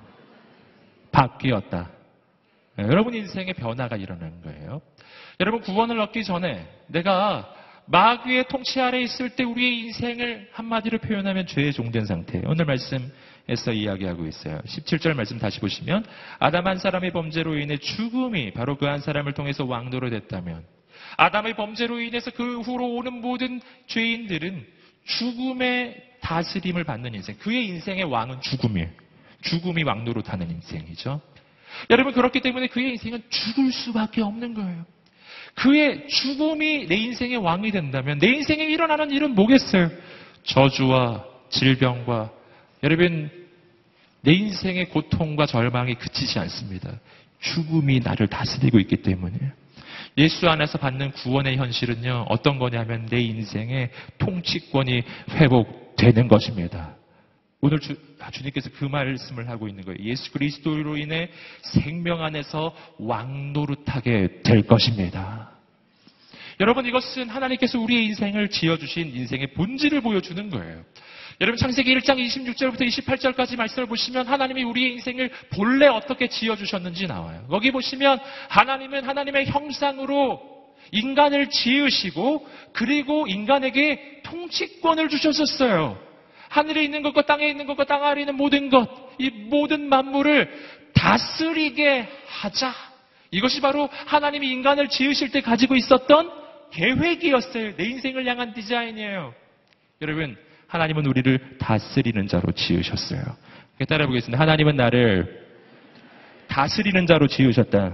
바뀌었다. 네, 여러분 인생에 변화가 일어나는 거예요. 여러분, 구원을 얻기 전에 내가 마귀의 통치 아래 있을 때 우리의 인생을 한마디로 표현하면 죄의 종된 상태예요. 오늘 말씀에서 이야기하고 있어요. 십칠 절 말씀 다시 보시면 아담 한 사람의 범죄로 인해 죽음이 바로 그 한 사람을 통해서 왕노릇했다면, 아담의 범죄로 인해서 그 후로 오는 모든 죄인들은 죽음의 다스림을 받는 인생, 그의 인생의 왕은 죽음이에요. 죽음이 왕노릇하는 인생이죠. 여러분, 그렇기 때문에 그의 인생은 죽을 수밖에 없는 거예요. 그의 죽음이 내 인생의 왕이 된다면 내 인생에 일어나는 일은 뭐겠어요? 저주와 질병과, 여러분, 내 인생의 고통과 절망이 그치지 않습니다. 죽음이 나를 다스리고 있기 때문에. 예수 안에서 받는 구원의 현실은요, 어떤 거냐면 내 인생의 통치권이 회복되는 것입니다. 오늘 주, 주님께서 그 말씀을 하고 있는 거예요. 예수 그리스도로 인해 생명 안에서 왕노릇하게 될 것입니다. 여러분, 이것은 하나님께서 우리의 인생을 지어주신 인생의 본질을 보여주는 거예요. 여러분, 창세기 일 장 이십육 절부터 이십팔 절까지 말씀을 보시면 하나님이 우리의 인생을 본래 어떻게 지어주셨는지 나와요. 거기 보시면 하나님은 하나님의 형상으로 인간을 지으시고 그리고 인간에게 통치권을 주셨었어요. 하늘에 있는 것과 땅에 있는 것과 땅 아래에 있는 모든 것, 이 모든 만물을 다스리게 하자. 이것이 바로 하나님이 인간을 지으실 때 가지고 있었던 계획이었어요. 내 인생을 향한 디자인이에요. 여러분, 하나님은 우리를 다스리는 자로 지으셨어요. 따라해 보겠습니다. 하나님은 나를 다스리는 자로 지으셨다.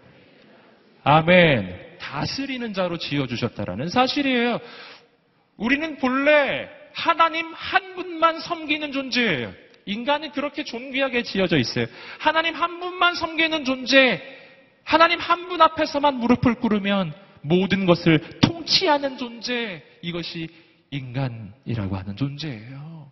아멘. 다스리는 자로 지어주셨다라는 사실이에요. 우리는 본래 하나님 한 분만 섬기는 존재예요. 인간은 그렇게 존귀하게 지어져 있어요. 하나님 한 분만 섬기는 존재, 하나님 한 분 앞에서만 무릎을 꿇으면 모든 것을 통치하는 존재, 이것이 인간이라고 하는 존재예요.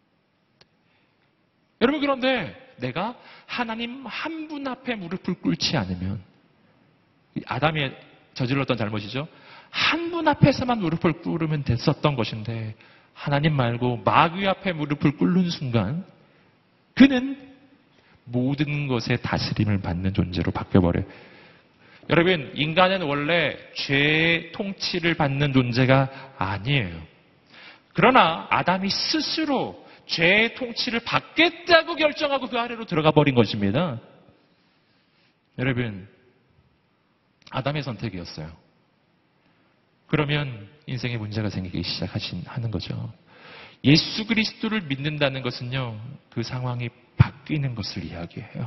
여러분, 그런데 내가 하나님 한 분 앞에 무릎을 꿇지 않으면, 아담이 저질렀던 잘못이죠. 한 분 앞에서만 무릎을 꿇으면 됐었던 것인데 하나님 말고 마귀 앞에 무릎을 꿇는 순간 그는 모든 것의 다스림을 받는 존재로 바뀌어버려요. 여러분, 인간은 원래 죄의 통치를 받는 존재가 아니에요. 그러나 아담이 스스로 죄의 통치를 받겠다고 결정하고 그 아래로 들어가 버린 것입니다. 여러분, 아담의 선택이었어요. 그러면 인생에 문제가 생기기 시작하는 거죠. 예수 그리스도를 믿는다는 것은요, 그 상황이 바뀌는 것을 이야기해요.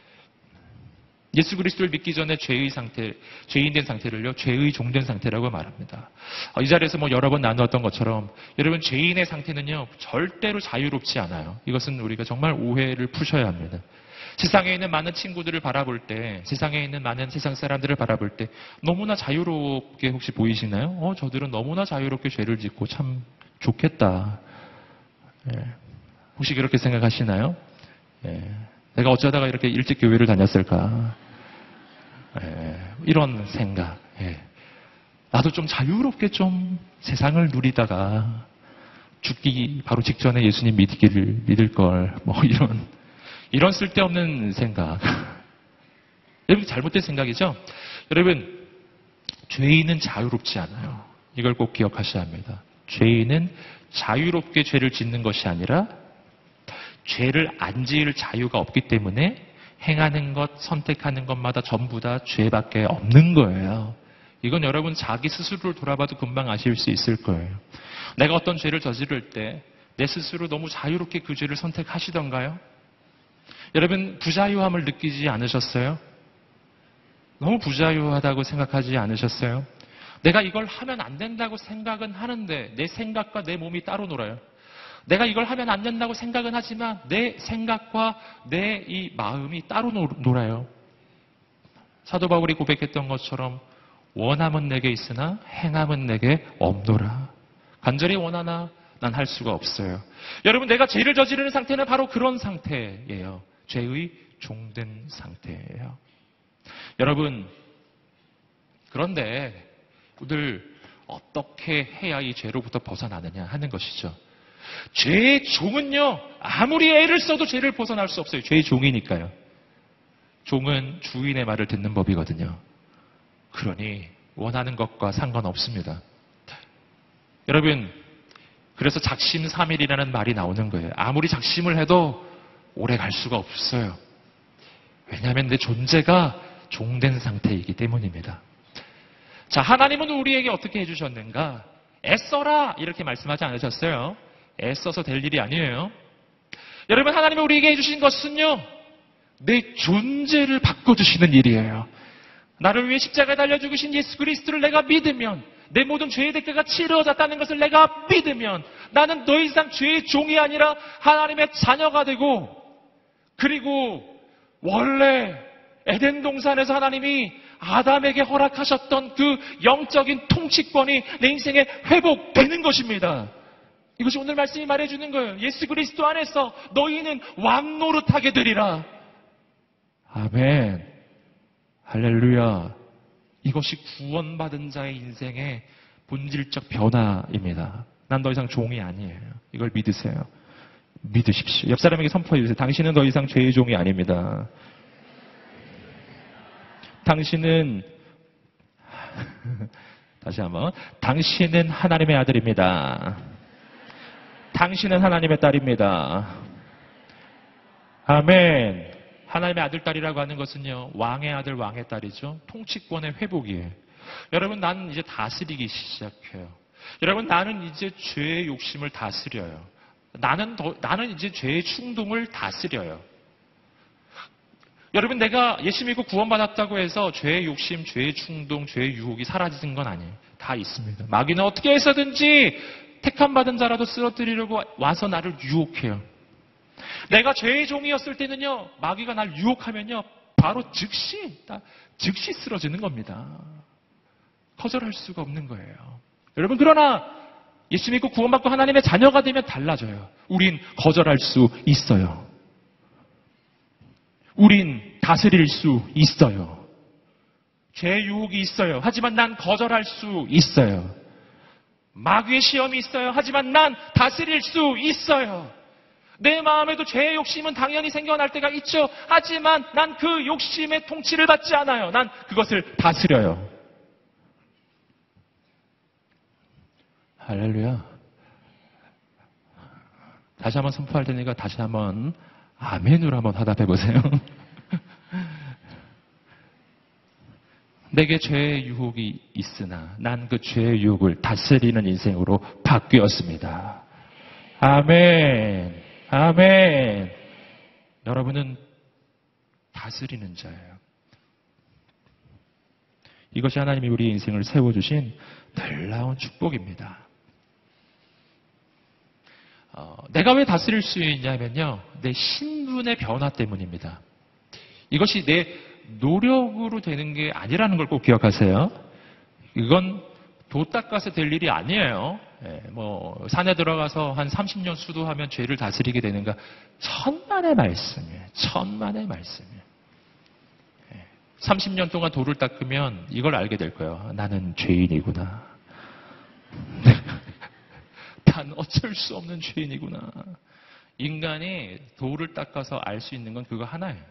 예수 그리스도를 믿기 전에 죄의 상태, 죄인된 상태를요, 죄의 종된 상태라고 말합니다. 이 자리에서 뭐 여러 번 나누었던 것처럼, 여러분, 죄인의 상태는요, 절대로 자유롭지 않아요. 이것은 우리가 정말 오해를 푸셔야 합니다. 세상에 있는 많은 친구들을 바라볼 때, 세상에 있는 많은 세상 사람들을 바라볼 때 너무나 자유롭게 혹시 보이시나요? 어, 저들은 너무나 자유롭게 죄를 짓고 참 좋겠다. 예. 혹시 그렇게 생각하시나요? 예. 내가 어쩌다가 이렇게 일찍 교회를 다녔을까? 예. 이런 생각. 예. 나도 좀 자유롭게 좀 세상을 누리다가 죽기 바로 직전에 예수님 믿기를 믿을 걸, 뭐 이런 이런 쓸데없는 생각. 여러분, 잘못된 생각이죠? 여러분, 죄인은 자유롭지 않아요. 이걸 꼭 기억하셔야 합니다. 죄인은 자유롭게 죄를 짓는 것이 아니라 죄를 안 지을 자유가 없기 때문에 행하는 것, 선택하는 것마다 전부 다 죄밖에 없는 거예요. 이건 여러분 자기 스스로를 돌아봐도 금방 아실 수 있을 거예요. 내가 어떤 죄를 저지를 때 내 스스로 너무 자유롭게 그 죄를 선택하시던가요? 여러분 부자유함을 느끼지 않으셨어요? 너무 부자유하다고 생각하지 않으셨어요? 내가 이걸 하면 안 된다고 생각은 하는데 내 생각과 내 몸이 따로 놀아요. 내가 이걸 하면 안 된다고 생각은 하지만 내 생각과 내 이 마음이 따로 놀아요. 사도 바울이 고백했던 것처럼 원함은 내게 있으나 행함은 내게 없노라. 간절히 원하나 난 할 수가 없어요. 여러분 내가 죄를 저지르는 상태는 바로 그런 상태예요. 죄의 종된 상태예요. 여러분 그런데 오늘 어떻게 해야 이 죄로부터 벗어나느냐 하는 것이죠. 죄의 종은요 아무리 애를 써도 죄를 벗어날 수 없어요. 죄의 종이니까요. 종은 주인의 말을 듣는 법이거든요. 그러니 원하는 것과 상관없습니다. 여러분 그래서 작심삼일이라는 말이 나오는 거예요. 아무리 작심을 해도 오래 갈 수가 없어요. 왜냐하면 내 존재가 종된 상태이기 때문입니다. 자, 하나님은 우리에게 어떻게 해주셨는가? 애써라 이렇게 말씀하지 않으셨어요. 애써서 될 일이 아니에요. 여러분 하나님이 우리에게 해주신 것은요 내 존재를 바꿔주시는 일이에요. 나를 위해 십자가에 달려 죽으신 예수 그리스도를 내가 믿으면 내 모든 죄의 대가가 치러졌다는 것을 내가 믿으면 나는 더 이상 죄의 종이 아니라 하나님의 자녀가 되고 그리고 원래 에덴 동산에서 하나님이 아담에게 허락하셨던 그 영적인 통치권이 내 인생에 회복되는 것입니다. 이것이 오늘 말씀이 말해주는 거예요. 예수 그리스도 안에서 너희는 왕 노릇하게 되리라. 아멘. 할렐루야. 이것이 구원받은 자의 인생의 본질적 변화입니다. 난 더 이상 종이 아니에요. 이걸 믿으세요. 믿으십시오. 옆 사람에게 선포해 주세요. 당신은 더 이상 죄의 종이 아닙니다. 당신은 다시 한번 당신은 하나님의 아들입니다. 당신은 하나님의 딸입니다. 아멘. 하나님의 아들, 딸이라고 하는 것은요, 왕의 아들, 왕의 딸이죠. 통치권의 회복이에요. 여러분, 나는 이제 다스리기 시작해요. 여러분, 나는 이제 죄의 욕심을 다스려요. 나는 더, 나는 이제 죄의 충동을 다스려요. 여러분, 내가 예수 믿고 구원받았다고 해서 죄의 욕심, 죄의 충동, 죄의 유혹이 사라지는 건 아니에요. 다 있습니다. 마귀는 어떻게 해서든지 택함받은 자라도 쓰러뜨리려고 와서 나를 유혹해요. 내가 죄의 종이었을 때는요, 마귀가 날 유혹하면요, 바로 즉시, 즉시 쓰러지는 겁니다. 거절할 수가 없는 거예요. 여러분, 그러나 예수 믿고 구원받고 하나님의 자녀가 되면 달라져요. 우린 거절할 수 있어요. 우린 다스릴 수 있어요. 죄의 유혹이 있어요. 하지만 난 거절할 수 있어요. 마귀의 시험이 있어요. 하지만 난 다스릴 수 있어요. 내 마음에도 죄의 욕심은 당연히 생겨날 때가 있죠. 하지만 난 그 욕심의 통치를 받지 않아요. 난 그것을 다스려요. 할렐루야. 다시 한번 선포할 테니까 다시 한번 아멘으로 한번 화답해 보세요. 내게 죄의 유혹이 있으나 난 그 죄의 유혹을 다스리는 인생으로 바뀌었습니다. 아멘. 아멘. 여러분은 다스리는 자예요. 이것이 하나님이 우리 인생을 세워주신 놀라운 축복입니다. 어, 내가 왜 다스릴 수 있냐면요, 내 신분의 변화 때문입니다. 이것이 내 노력으로 되는 게 아니라는 걸 꼭 기억하세요. 이건 도 닦아서 될 일이 아니에요. 예, 뭐 산에 들어가서 한 삼십 년 수도하면 죄를 다스리게 되는가? 천만의 말씀이에요. 천만의 말씀이에요. 예, 삼십 년 동안 도를 닦으면 이걸 알게 될 거예요. 나는 죄인이구나. 난 어쩔 수 없는 죄인이구나. 인간이 도를 닦아서 알 수 있는 건 그거 하나예요.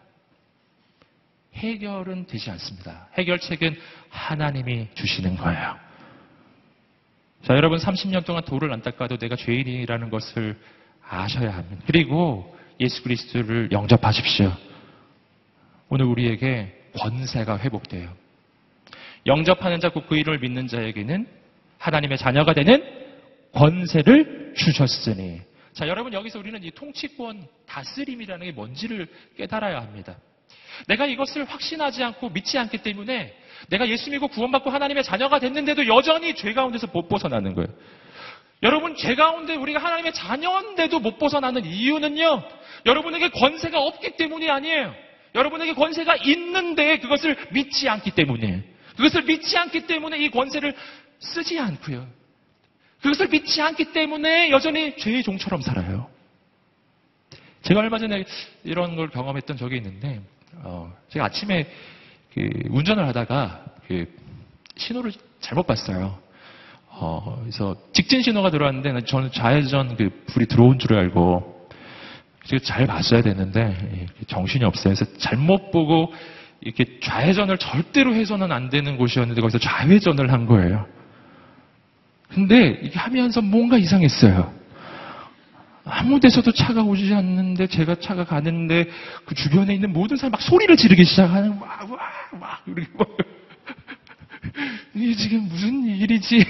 해결은 되지 않습니다. 해결책은 하나님이 주시는 거예요. 자, 여러분 삼십 년 동안 도를 안 닦아도 내가 죄인이라는 것을 아셔야 합니다. 그리고 예수 그리스도를 영접하십시오. 오늘 우리에게 권세가 회복돼요. 영접하는 자, 곧 그 이름을 믿는 자에게는 하나님의 자녀가 되는 권세를 주셨으니. 자, 여러분, 여기서 우리는 이 통치권, 다스림이라는 게 뭔지를 깨달아야 합니다. 내가 이것을 확신하지 않고 믿지 않기 때문에 내가 예수 믿고 구원받고 하나님의 자녀가 됐는데도 여전히 죄 가운데서 못 벗어나는 거예요. 여러분, 죄 가운데 우리가 하나님의 자녀인데도 못 벗어나는 이유는요, 여러분에게 권세가 없기 때문이 아니에요. 여러분에게 권세가 있는데 그것을 믿지 않기 때문이에요. 그것을 믿지 않기 때문에 이 권세를 쓰지 않고요. 그것을 믿지 않기 때문에 여전히 죄의 종처럼 살아요. 제가 얼마 전에 이런 걸 경험했던 적이 있는데, 어, 제가 아침에 그 운전을 하다가 그 신호를 잘못 봤어요. 어, 그래서 직진 신호가 들어왔는데 저는 좌회전 그 불이 들어온 줄 알고 제가 잘 봤어야 되는데 정신이 없어요. 그래서 잘못 보고 이렇게 좌회전을 절대로 해서는 안 되는 곳이었는데 거기서 좌회전을 한 거예요. 근데 이게 하면서 뭔가 이상했어요. 아무 데서도 차가 오지 않는데 제가 차가 가는데 그 주변에 있는 모든 사람이 막 소리를 지르기 시작하는 막, 막, 막, 이렇게 막. 이게 지금 무슨 일이지?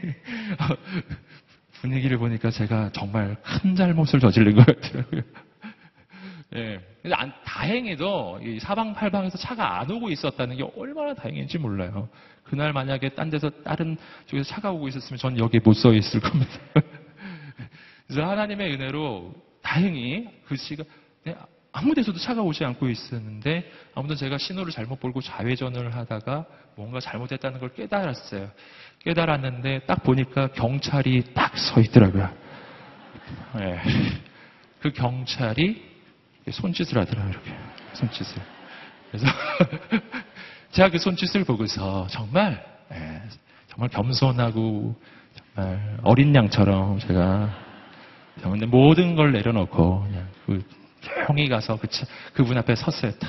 분위기를 보니까 제가 정말 큰 잘못을 저지른 것 같더라고요. 예. 근데 안, 다행히도 이 사방팔방에서 차가 안 오고 있었다는 게 얼마나 다행인지 몰라요. 그날 만약에 딴 데서 다른 쪽에서 차가 오고 있었으면 전 여기에 못 서 있을 겁니다. 그래서 하나님의 은혜로 다행히 그 시가 아무 데서도 차가 오지 않고 있었는데 아무튼 제가 신호를 잘못 보고 좌회전을 하다가 뭔가 잘못했다는 걸 깨달았어요. 깨달았는데 딱 보니까 경찰이 딱 서 있더라고요. 네. 그 경찰이 손짓을 하더라고요. 이렇게 손짓을. 그래서 제가 그 손짓을 보고서 정말 네, 정말 겸손하고 정말 어린 양처럼 제가 정말 모든 걸 내려놓고 그냥 그 조용히 가서 그 차, 그분 앞에 섰어요. 딱.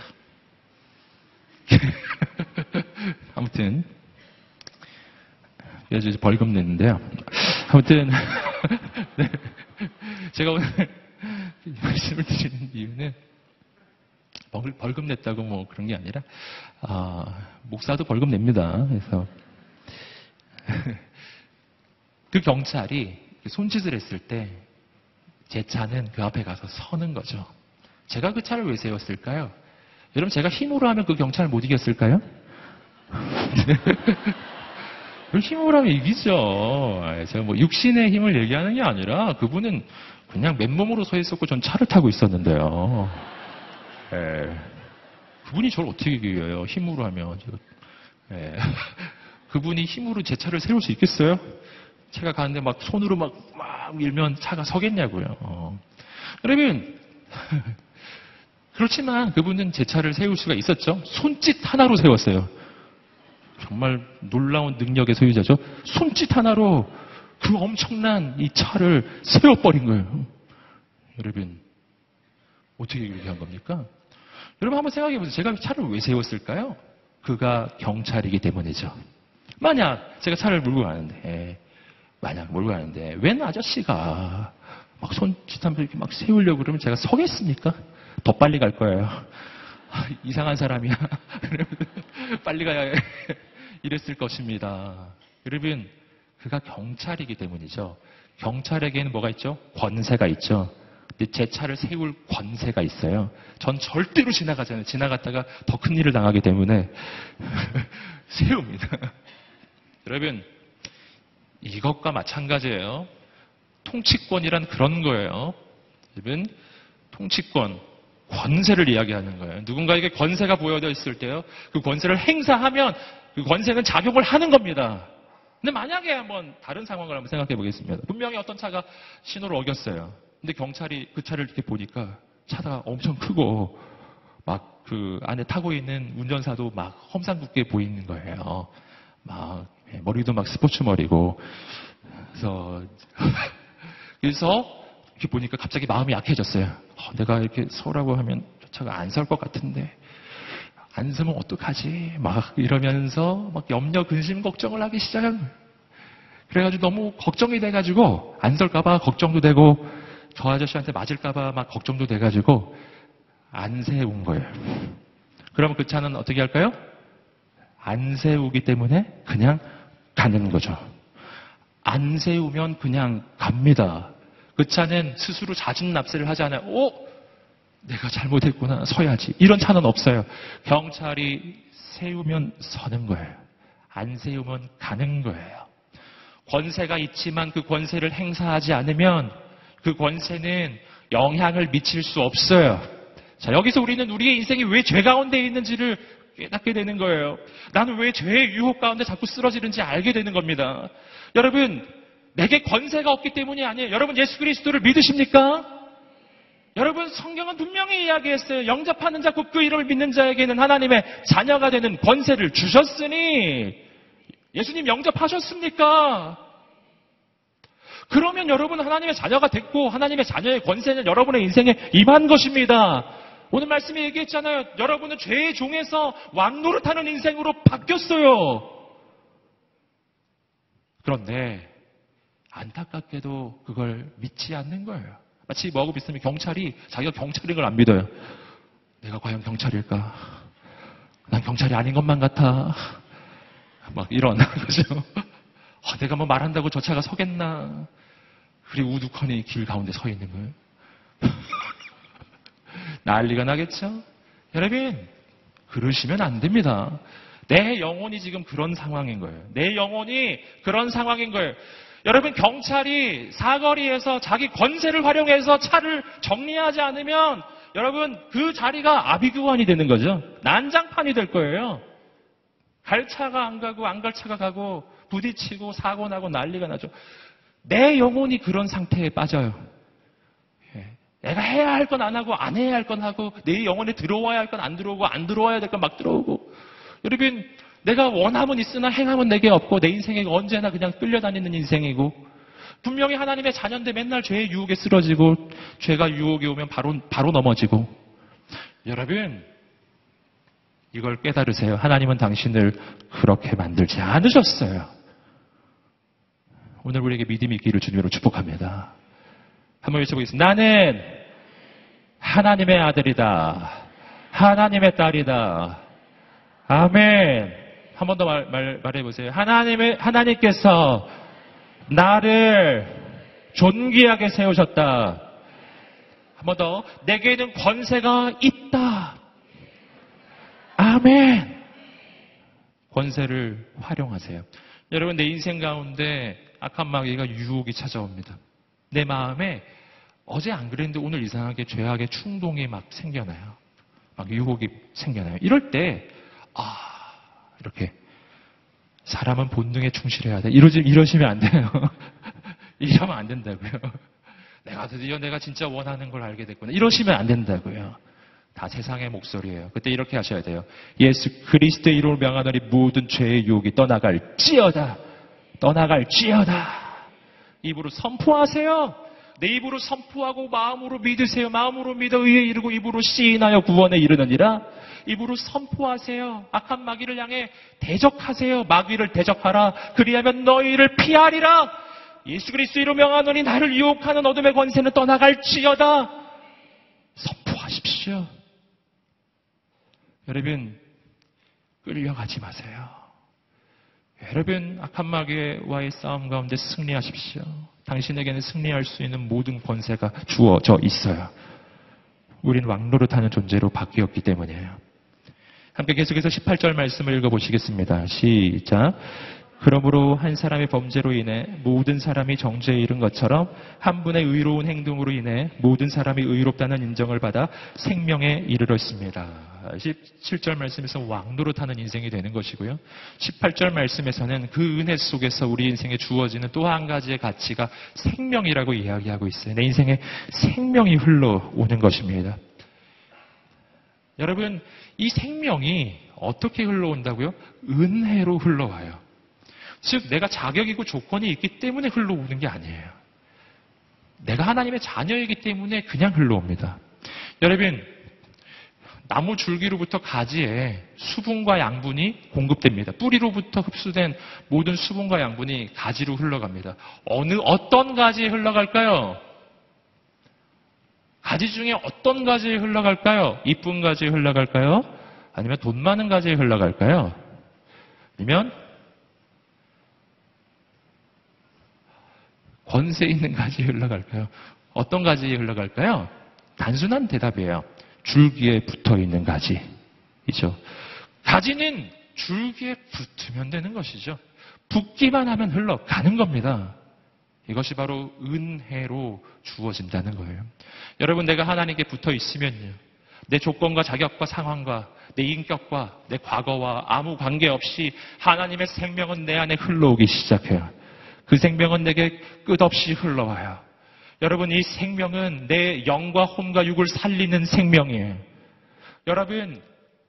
아무튼 그래서 이제 벌금 냈는데요. 아무튼 네. 제가 오늘 말씀을 드리는 이유는 벌금 냈다고 뭐 그런 게 아니라 아, 목사도 벌금 냅니다. 그래서 그 경찰이 손짓을 했을 때 제 차는 그 앞에 가서 서는 거죠. 제가 그 차를 왜 세웠을까요? 여러분, 제가 힘으로 하면 그 경찰을 못 이겼을까요? 힘으로 하면 이기죠. 제가 뭐 육신의 힘을 얘기하는 게 아니라 그분은 그냥 맨몸으로 서 있었고 전 차를 타고 있었는데요. 예. 그분이 저를 어떻게 이겨요? 힘으로 하면. 제가, 예. 그분이 힘으로 제 차를 세울 수 있겠어요? 제가 가는데 막 손으로 막, 막 밀면 차가 서겠냐고요. 어. 여러분, 그렇지만 그분은 제 차를 세울 수가 있었죠. 손짓 하나로 세웠어요. 정말 놀라운 능력의 소유자죠. 손짓 하나로 그 엄청난 이 차를 세워버린 거예요. 여러분, 어떻게 이렇게 한 겁니까? 여러분 한번 생각해 보세요. 제가 차를 왜 세웠을까요? 그가 경찰이기 때문이죠. 만약 제가 차를 몰고 가는데 만약 몰고 가는데 웬 아저씨가 막 손짓하면서 이렇게 막 세우려고 그러면 제가 서겠습니까? 더 빨리 갈 거예요. 아, 이상한 사람이야. 빨리 가야 해. 이랬을 것입니다. 여러분, 그가 경찰이기 때문이죠. 경찰에게는 뭐가 있죠? 권세가 있죠. 근데 제 차를 세울 권세가 있어요. 전 절대로 지나가잖아요. 지나갔다가 더 큰 일을 당하기 때문에 세웁니다. 여러분, 이것과 마찬가지예요. 통치권이란 그런 거예요. 여러분, 통치권, 권세를 이야기하는 거예요. 누군가에게 권세가 보여져 있을 때요. 그 권세를 행사하면 그 권세는 작용을 하는 겁니다. 근데 만약에 한번 다른 상황을 한번 생각해 보겠습니다. 분명히 어떤 차가 신호를 어겼어요. 근데 경찰이 그 차를 이렇게 보니까 차가 엄청 크고 막 그 안에 타고 있는 운전사도 막 험상궂게 보이는 거예요. 막 머리도 막 스포츠 머리고 그래서 그래서 이렇게 보니까 갑자기 마음이 약해졌어요. 어, 내가 이렇게 서라고 하면 저 차가 안 설 것 같은데 안 서면 어떡하지? 막 이러면서 막 염려, 근심, 걱정을 하기 시작한 거예요. 그래가지고 너무 걱정이 돼가지고 안 설까봐 걱정도 되고 저 아저씨한테 맞을까봐 막 걱정도 돼가지고 안 세운 거예요. 그러면 그 차는 어떻게 할까요? 안 세우기 때문에 그냥 가는 거죠. 안 세우면 그냥 갑니다. 그 차는 스스로 자진납세를 하지 않아요. 오! 내가 잘못했구나. 서야지. 이런 차는 없어요. 경찰이 세우면 서는 거예요. 안 세우면 가는 거예요. 권세가 있지만 그 권세를 행사하지 않으면 그 권세는 영향을 미칠 수 없어요. 자, 여기서 우리는 우리의 인생이 왜 죄 가운데 있는지를 깨닫게 되는 거예요. 나는 왜 죄의 유혹 가운데 자꾸 쓰러지는지 알게 되는 겁니다. 여러분, 내게 권세가 없기 때문이 아니에요. 여러분, 예수 그리스도를 믿으십니까? 여러분, 성경은 분명히 이야기했어요. 영접하는 자, 곧 그 이름을 믿는 자에게는 하나님의 자녀가 되는 권세를 주셨으니 예수님 영접하셨습니까? 그러면 여러분 하나님의 자녀가 됐고 하나님의 자녀의 권세는 여러분의 인생에 임한 것입니다. 오늘 말씀에 얘기했잖아요. 여러분은 죄의 종에서 왕 노릇하는 인생으로 바뀌었어요. 그런데 안타깝게도 그걸 믿지 않는 거예요. 마치 뭐하고 비슷하면 경찰이 자기가 경찰인 걸 안 믿어요. 내가 과연 경찰일까? 난 경찰이 아닌 것만 같아. 막 이런 거죠. 어, 내가 뭐 말한다고 저 차가 서겠나? 그리고 우두커니 길 가운데 서 있는 거예요. 난리가 나겠죠? 여러분, 그러시면 안 됩니다. 내 영혼이 지금 그런 상황인 거예요. 내 영혼이 그런 상황인 거예요. 여러분, 경찰이 사거리에서 자기 권세를 활용해서 차를 정리하지 않으면 여러분, 그 자리가 아비규환이 되는 거죠. 난장판이 될 거예요. 갈 차가 안 가고 안 갈 차가 가고 부딪히고 사고 나고 난리가 나죠. 내 영혼이 그런 상태에 빠져요. 예. 내가 해야 할 건 안 하고 안 해야 할 건 하고 내 영혼에 들어와야 할 건 안 들어오고 안 들어와야 될 건 막 들어오고. 여러분, 내가 원함은 있으나 행함은 내게 없고 내 인생에 언제나 그냥 끌려다니는 인생이고 분명히 하나님의 자녀인데 맨날 죄의 유혹에 쓰러지고 죄가 유혹이 오면 바로 바로 넘어지고. 여러분, 이걸 깨달으세요. 하나님은 당신을 그렇게 만들지 않으셨어요. 오늘 우리에게 믿음이 있기를 주님으로 축복합니다. 한번 외쳐보겠습니다. 나는 하나님의 아들이다. 하나님의 딸이다. 아멘. 한 번 더 말, 말, 말해보세요. 하나님의, 하나님께서 나를 존귀하게 세우셨다. 한 번 더. 내게는 권세가 있다. 아멘. 권세를 활용하세요. 여러분, 내 인생 가운데 악한 마귀가 유혹이 찾아옵니다. 내 마음에 어제 안 그랬는데 오늘 이상하게 죄악의 충동이 막 생겨나요. 막 유혹이 생겨나요. 이럴 때 아, 이렇게 사람은 본능에 충실해야 돼. 이러지, 이러시면 안 돼요. 이러면 안 된다고요. 내가 드디어 내가 진짜 원하는 걸 알게 됐구나. 이러시면 안 된다고요. 다 세상의 목소리예요. 그때 이렇게 하셔야 돼요. 예수 그리스도의 이름으로 명하노니 모든 죄의 유혹이 떠나갈지어다. 떠나갈지어다. 입으로 선포하세요. 내 입으로 선포하고 마음으로 믿으세요. 마음으로 믿어 의에 이르고 입으로 시인하여 구원에 이르느니라. 입으로 선포하세요. 악한 마귀를 향해 대적하세요. 마귀를 대적하라. 그리하면 너희를 피하리라. 예수 그리스도 이름으로 명하노니 나를 유혹하는 어둠의 권세는 떠나갈지어다. 선포하십시오. 여러분, 끌려가지 마세요. 여러분, 악한 마귀와의 싸움 가운데 승리하십시오. 당신에게는 승리할 수 있는 모든 권세가 주어져 있어요. 우린 왕노릇하는 존재로 바뀌었기 때문이에요. 함께 계속해서 십팔 절 말씀을 읽어보시겠습니다. 시작. 그러므로 한 사람의 범죄로 인해 모든 사람이 정죄에 이른 것처럼 한 분의 의로운 행동으로 인해 모든 사람이 의롭다는 인정을 받아 생명에 이르렀습니다. 십칠 절 말씀에서 왕노릇하는 인생이 되는 것이고요. 십팔 절 말씀에서는 그 은혜 속에서 우리 인생에 주어지는 또 한 가지의 가치가 생명이라고 이야기하고 있어요. 내 인생에 생명이 흘러오는 것입니다. 여러분, 이 생명이 어떻게 흘러온다고요? 은혜로 흘러와요. 즉 내가 자격이고 조건이 있기 때문에 흘러오는 게 아니에요. 내가 하나님의 자녀이기 때문에 그냥 흘러옵니다. 여러분, 나무 줄기로부터 가지에 수분과 양분이 공급됩니다. 뿌리로부터 흡수된 모든 수분과 양분이 가지로 흘러갑니다. 어느 어떤 가지에 흘러갈까요? 가지 중에 어떤 가지에 흘러갈까요? 이쁜 가지에 흘러갈까요? 아니면 돈 많은 가지에 흘러갈까요? 아니면 권세 있는 가지에 흘러갈까요? 어떤 가지에 흘러갈까요? 단순한 대답이에요. 줄기에 붙어 있는 가지이죠. 가지는 줄기에 붙으면 되는 것이죠. 붙기만 하면 흘러가는 겁니다. 이것이 바로 은혜로 주어진다는 거예요. 여러분, 내가 하나님께 붙어 있으면요, 내 조건과 자격과 상황과 내 인격과 내 과거와 아무 관계없이 하나님의 생명은 내 안에 흘러오기 시작해요. 그 생명은 내게 끝없이 흘러와요. 여러분, 이 생명은 내 영과 혼과 육을 살리는 생명이에요. 여러분,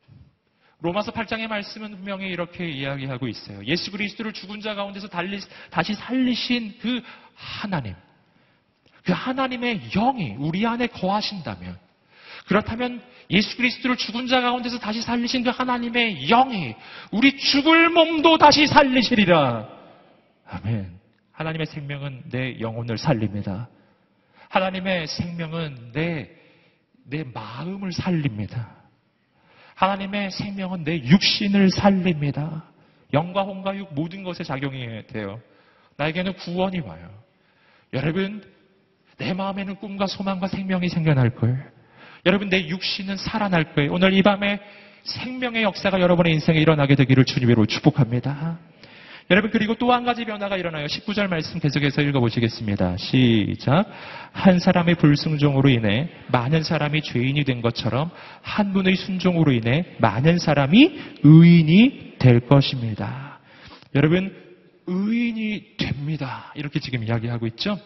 로마서 팔 장의 말씀은 분명히 이렇게 이야기하고 있어요. 예수 그리스도를 죽은 자 가운데서 달리, 다시 살리신 그 하나님, 그 하나님의 영이 우리 안에 거하신다면, 그렇다면 예수 그리스도를 죽은 자 가운데서 다시 살리신 그 하나님의 영이 우리 죽을 몸도 다시 살리시리라. 아멘. 하나님의 생명은 내 영혼을 살립니다. 하나님의 생명은 내, 내 마음을 살립니다. 하나님의 생명은 내 육신을 살립니다. 영과 혼과 육 모든 것에 작용이 돼요. 나에게는 구원이 와요. 여러분, 내 마음에는 꿈과 소망과 생명이 생겨날 거예요. 여러분, 내 육신은 살아날 거예요. 오늘 이 밤에 생명의 역사가 여러분의 인생에 일어나게 되기를 주님으로 축복합니다. 여러분, 그리고 또 한 가지 변화가 일어나요. 십구 절 말씀 계속해서 읽어보시겠습니다. 시작. 한 사람의 불순종으로 인해 많은 사람이 죄인이 된 것처럼 한 분의 순종으로 인해 많은 사람이 의인이 될 것입니다. 여러분, 의인이 됩니다. 이렇게 지금 이야기하고 있죠.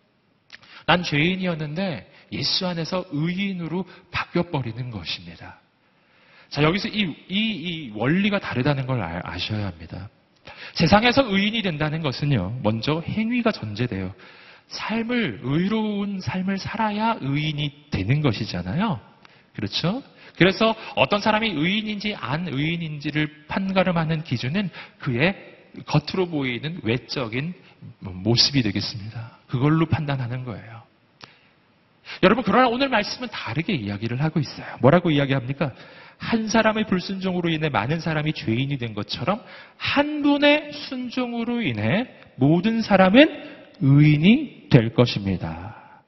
난 죄인이었는데 예수 안에서 의인으로 바뀌어버리는 것입니다. 자, 여기서 이, 이, 이 원리가 다르다는 걸 아, 아셔야 합니다. 세상에서 의인이 된다는 것은요, 먼저 행위가 전제돼요. 삶을, 의로운 삶을 살아야 의인이 되는 것이잖아요. 그렇죠? 그래서 어떤 사람이 의인인지 안 의인인지를 판가름하는 기준은 그의 겉으로 보이는 외적인 모습이 되겠습니다. 그걸로 판단하는 거예요. 여러분, 그러나 오늘 말씀은 다르게 이야기를 하고 있어요. 뭐라고 이야기합니까? 한 사람의 불순종으로 인해 많은 사람이 죄인이 된 것처럼 한 분의 순종으로 인해 모든 사람은 의인이 될 것입니다.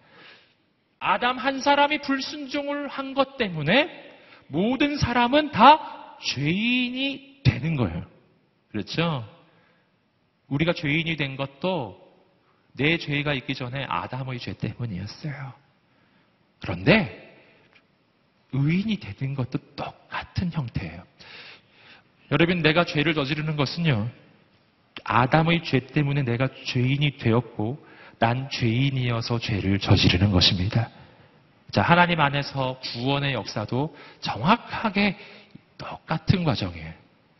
아담 한 사람이 불순종을 한 것 때문에 모든 사람은 다 죄인이 되는 거예요. 그렇죠? 우리가 죄인이 된 것도 내 죄가 있기 전에 아담의 죄 때문이었어요. 그런데 의인이 되는 것도 똑같은 형태예요. 여러분, 내가 죄를 저지르는 것은요, 아담의 죄 때문에 내가 죄인이 되었고 난 죄인이어서 죄를 저지르는 것입니다. 자, 하나님 안에서 구원의 역사도 정확하게 똑같은 과정이에요.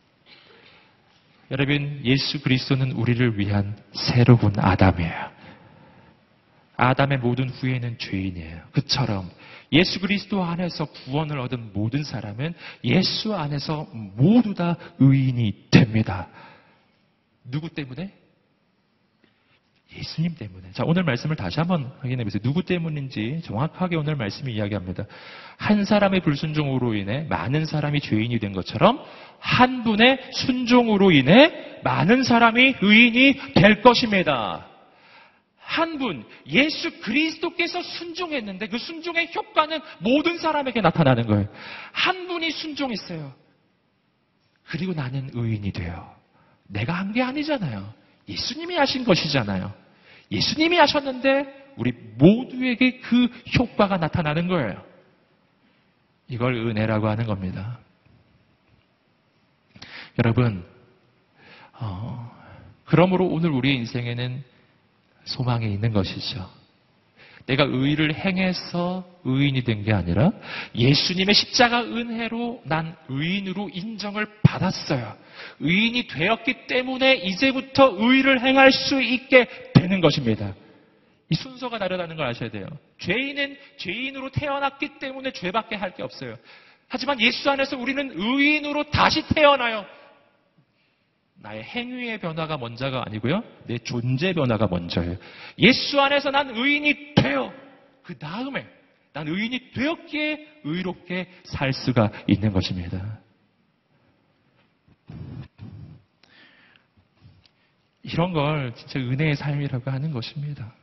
여러분, 예수 그리스도는 우리를 위한 새로운 아담이에요. 아담의 모든 후예는 죄인이에요. 그처럼 예수 그리스도 안에서 구원을 얻은 모든 사람은 예수 안에서 모두 다 의인이 됩니다. 누구 때문에? 예수님 때문에. 자, 오늘 말씀을 다시 한번 확인해 보세요. 누구 때문인지 정확하게 오늘 말씀이 이야기합니다. 한 사람의 불순종으로 인해 많은 사람이 죄인이 된 것처럼 한 분의 순종으로 인해 많은 사람이 의인이 될 것입니다. 한 분, 예수 그리스도께서 순종했는데 그 순종의 효과는 모든 사람에게 나타나는 거예요. 한 분이 순종했어요. 그리고 나는 의인이 돼요. 내가 한 게 아니잖아요. 예수님이 하신 것이잖아요. 예수님이 하셨는데 우리 모두에게 그 효과가 나타나는 거예요. 이걸 은혜라고 하는 겁니다. 여러분, 어, 그러므로 오늘 우리의 인생에는 소망이 있는 것이죠. 내가 의를 행해서 의인이 된 게 아니라 예수님의 십자가 은혜로 난 의인으로 인정을 받았어요. 의인이 되었기 때문에 이제부터 의를 행할 수 있게 되는 것입니다. 이 순서가 다르다는 걸 아셔야 돼요. 죄인은 죄인으로 태어났기 때문에 죄밖에 할 게 없어요. 하지만 예수 안에서 우리는 의인으로 다시 태어나요. 나의 행위의 변화가 먼저가 아니고요. 내 존재 변화가 먼저예요. 예수 안에서 난 의인이 돼요. 그 다음에 난 의인이 되었기에 의롭게 살 수가 있는 것입니다. 이런 걸 진짜 은혜의 삶이라고 하는 것입니다.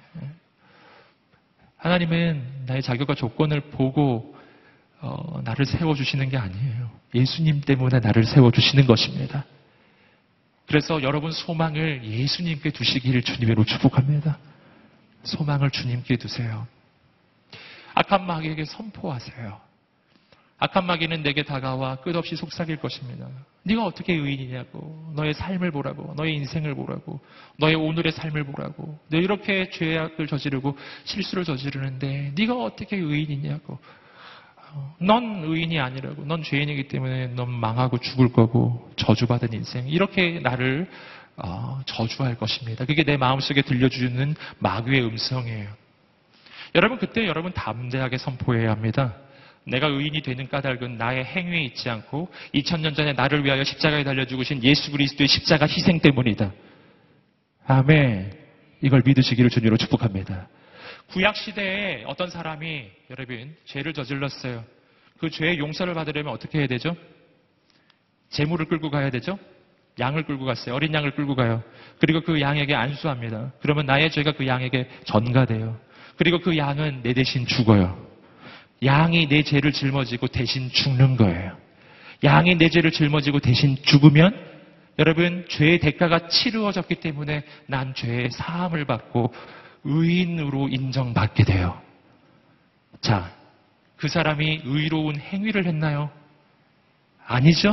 하나님은 나의 자격과 조건을 보고 어, 나를 세워주시는 게 아니에요. 예수님 때문에 나를 세워주시는 것입니다. 그래서 여러분 소망을 예수님께 두시기를 주님으로 축복합니다. 소망을 주님께 두세요. 악한 마귀에게 선포하세요. 악한 마귀는 내게 다가와 끝없이 속삭일 것입니다. 네가 어떻게 의인이냐고, 너의 삶을 보라고, 너의 인생을 보라고, 너의 오늘의 삶을 보라고, 너 이렇게 죄악을 저지르고 실수를 저지르는데 네가 어떻게 의인이냐고, 넌 의인이 아니라고, 넌 죄인이기 때문에 넌 망하고 죽을 거고 저주받은 인생, 이렇게 나를 어, 저주할 것입니다. 그게 내 마음속에 들려주는 마귀의 음성이에요. 여러분, 그때 여러분 담대하게 선포해야 합니다. 내가 의인이 되는 까닭은 나의 행위에 있지 않고 이천 년 전에 나를 위하여 십자가에 달려 죽으신 예수 그리스도의 십자가 희생 때문이다. 아멘. 이걸 믿으시기를 주님으로 축복합니다. 구약 시대에 어떤 사람이 여러분 죄를 저질렀어요. 그 죄의 용서를 받으려면 어떻게 해야 되죠? 제물을 끌고 가야 되죠? 양을 끌고 갔어요. 어린 양을 끌고 가요. 그리고 그 양에게 안수합니다. 그러면 나의 죄가 그 양에게 전가돼요. 그리고 그 양은 내 대신 죽어요. 양이 내 죄를 짊어지고 대신 죽는 거예요. 양이 내 죄를 짊어지고 대신 죽으면 여러분 죄의 대가가 치루어졌기 때문에 난 죄의 사함을 받고 의인으로 인정받게 돼요. 자, 그 사람이 의로운 행위를 했나요? 아니죠?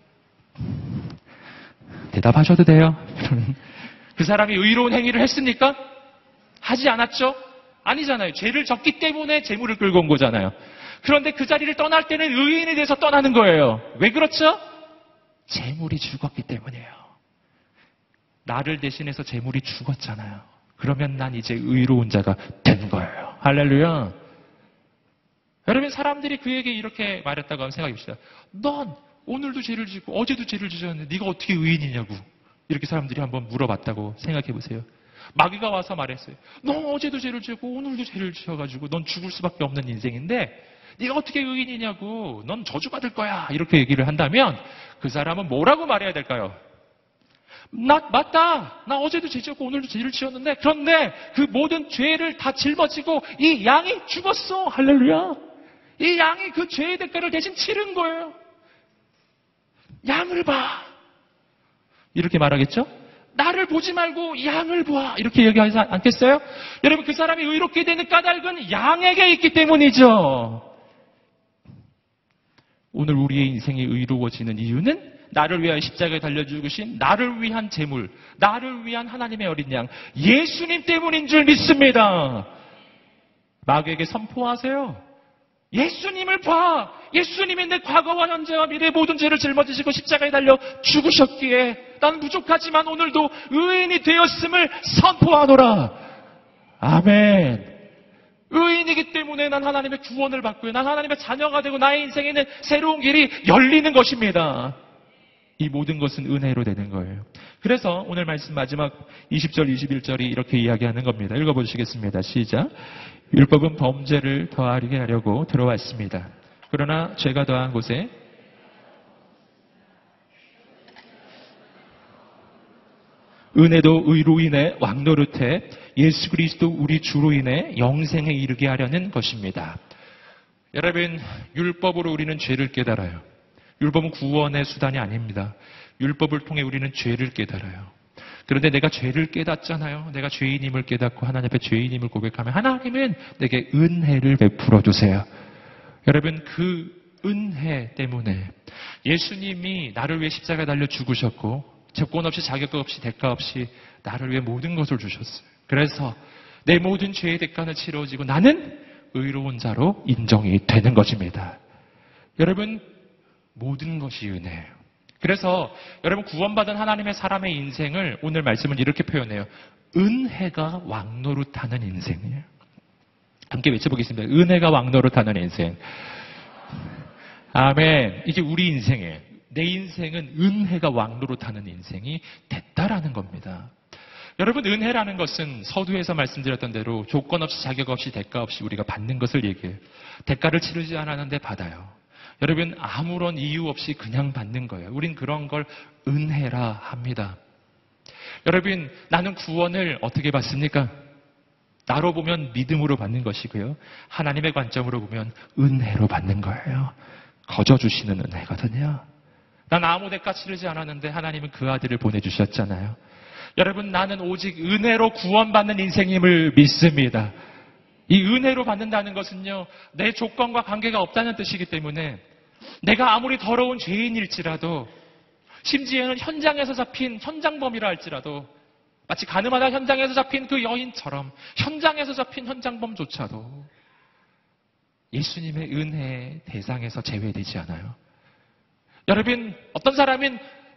대답하셔도 돼요. 그 사람이 의로운 행위를 했습니까? 하지 않았죠? 아니잖아요. 죄를 졌기 때문에 재물을 끌고 온 거잖아요. 그런데 그 자리를 떠날 때는 의인이 돼서 떠나는 거예요. 왜 그렇죠? 재물이 죽었기 때문이에요. 나를 대신해서 재물이 죽었잖아요. 그러면 난 이제 의로운 자가 된 거예요. 할렐루야. 여러분, 사람들이 그에게 이렇게 말했다고 하면 생각해 봅시다. 넌 오늘도 죄를 짓고 어제도 죄를 지었는데 네가 어떻게 의인이냐고. 이렇게 사람들이 한번 물어봤다고 생각해 보세요. 마귀가 와서 말했어요. 넌 어제도 죄를 지었고 오늘도 죄를 지어가지고 넌 죽을 수밖에 없는 인생인데 네가 어떻게 의인이냐고. 넌 저주받을 거야. 이렇게 얘기를 한다면 그 사람은 뭐라고 말해야 될까요? 나, 맞다. 나 어제도 죄 지었고 오늘도 죄를 지었는데 그런데 그 모든 죄를 다 짊어지고 이 양이 죽었어. 할렐루야. 이 양이 그 죄의 대가를 대신 치른 거예요. 양을 봐. 이렇게 말하겠죠? 나를 보지 말고 양을 봐. 이렇게 얘기하지 않겠어요? 여러분, 그 사람이 의롭게 되는 까닭은 양에게 있기 때문이죠. 오늘 우리의 인생이 의로워지는 이유는 나를 위하여 십자가에 달려 죽으신 나를 위한 제물, 나를 위한 하나님의 어린 양, 예수님 때문인 줄 믿습니다. 마귀에게 선포하세요. 예수님을 봐. 예수님이 내 과거와 현재와 미래의 모든 죄를 짊어지시고 십자가에 달려 죽으셨기에 난 부족하지만 오늘도 의인이 되었음을 선포하노라. 아멘. 의인이기 때문에 난 하나님의 구원을 받고요. 난 하나님의 자녀가 되고 나의 인생에는 새로운 길이 열리는 것입니다. 이 모든 것은 은혜로 되는 거예요. 그래서 오늘 말씀 마지막 이십 절, 이십일 절이 이렇게 이야기하는 겁니다. 읽어보시겠습니다. 시작. 율법은 범죄를 더하게 하려고 들어왔습니다. 그러나 죄가 더한 곳에 은혜도 의로 인해 왕노릇해 예수 그리스도 우리 주로 인해 영생에 이르게 하려는 것입니다. 여러분, 율법으로 우리는 죄를 깨달아요. 율법은 구원의 수단이 아닙니다. 율법을 통해 우리는 죄를 깨달아요. 그런데 내가 죄를 깨닫잖아요. 내가 죄인임을 깨닫고 하나님 앞에 죄인임을 고백하면 하나님은 내게 은혜를 베풀어 주세요. 여러분, 그 은혜 때문에 예수님이 나를 위해 십자가에 달려 죽으셨고 조건 없이 자격 없이 대가 없이 나를 위해 모든 것을 주셨어요. 그래서 내 모든 죄의 대가는 치러지고 나는 의로운 자로 인정이 되는 것입니다. 여러분, 모든 것이 은혜예요. 그래서 여러분, 구원받은 하나님의 사람의 인생을 오늘 말씀은 이렇게 표현해요. 은혜가 왕노릇하는 인생이에요. 함께 외쳐보겠습니다. 은혜가 왕노릇하는 인생. 아멘. 이게 우리 인생이에요. 내 인생은 은혜가 왕노릇하는 인생이 됐다라는 겁니다. 여러분, 은혜라는 것은 서두에서 말씀드렸던 대로 조건 없이 자격 없이 대가 없이 우리가 받는 것을 얘기해요. 대가를 치르지 않았는데 받아요. 여러분, 아무런 이유 없이 그냥 받는 거예요. 우린 그런 걸 은혜라 합니다. 여러분, 나는 구원을 어떻게 받습니까? 나로 보면 믿음으로 받는 것이고요. 하나님의 관점으로 보면 은혜로 받는 거예요. 거저 주시는 은혜거든요. 난 아무 대가 치르지 않았는데 하나님은 그 아들을 보내주셨잖아요. 여러분, 나는 오직 은혜로 구원받는 인생임을 믿습니다. 이 은혜로 받는다는 것은요, 내 조건과 관계가 없다는 뜻이기 때문에 내가 아무리 더러운 죄인일지라도, 심지어는 현장에서 잡힌 현장범이라 할지라도, 마치 가늠하다 현장에서 잡힌 그 여인처럼 현장에서 잡힌 현장범조차도 예수님의 은혜의 대상에서 제외되지 않아요. 여러분, 어떤 사람은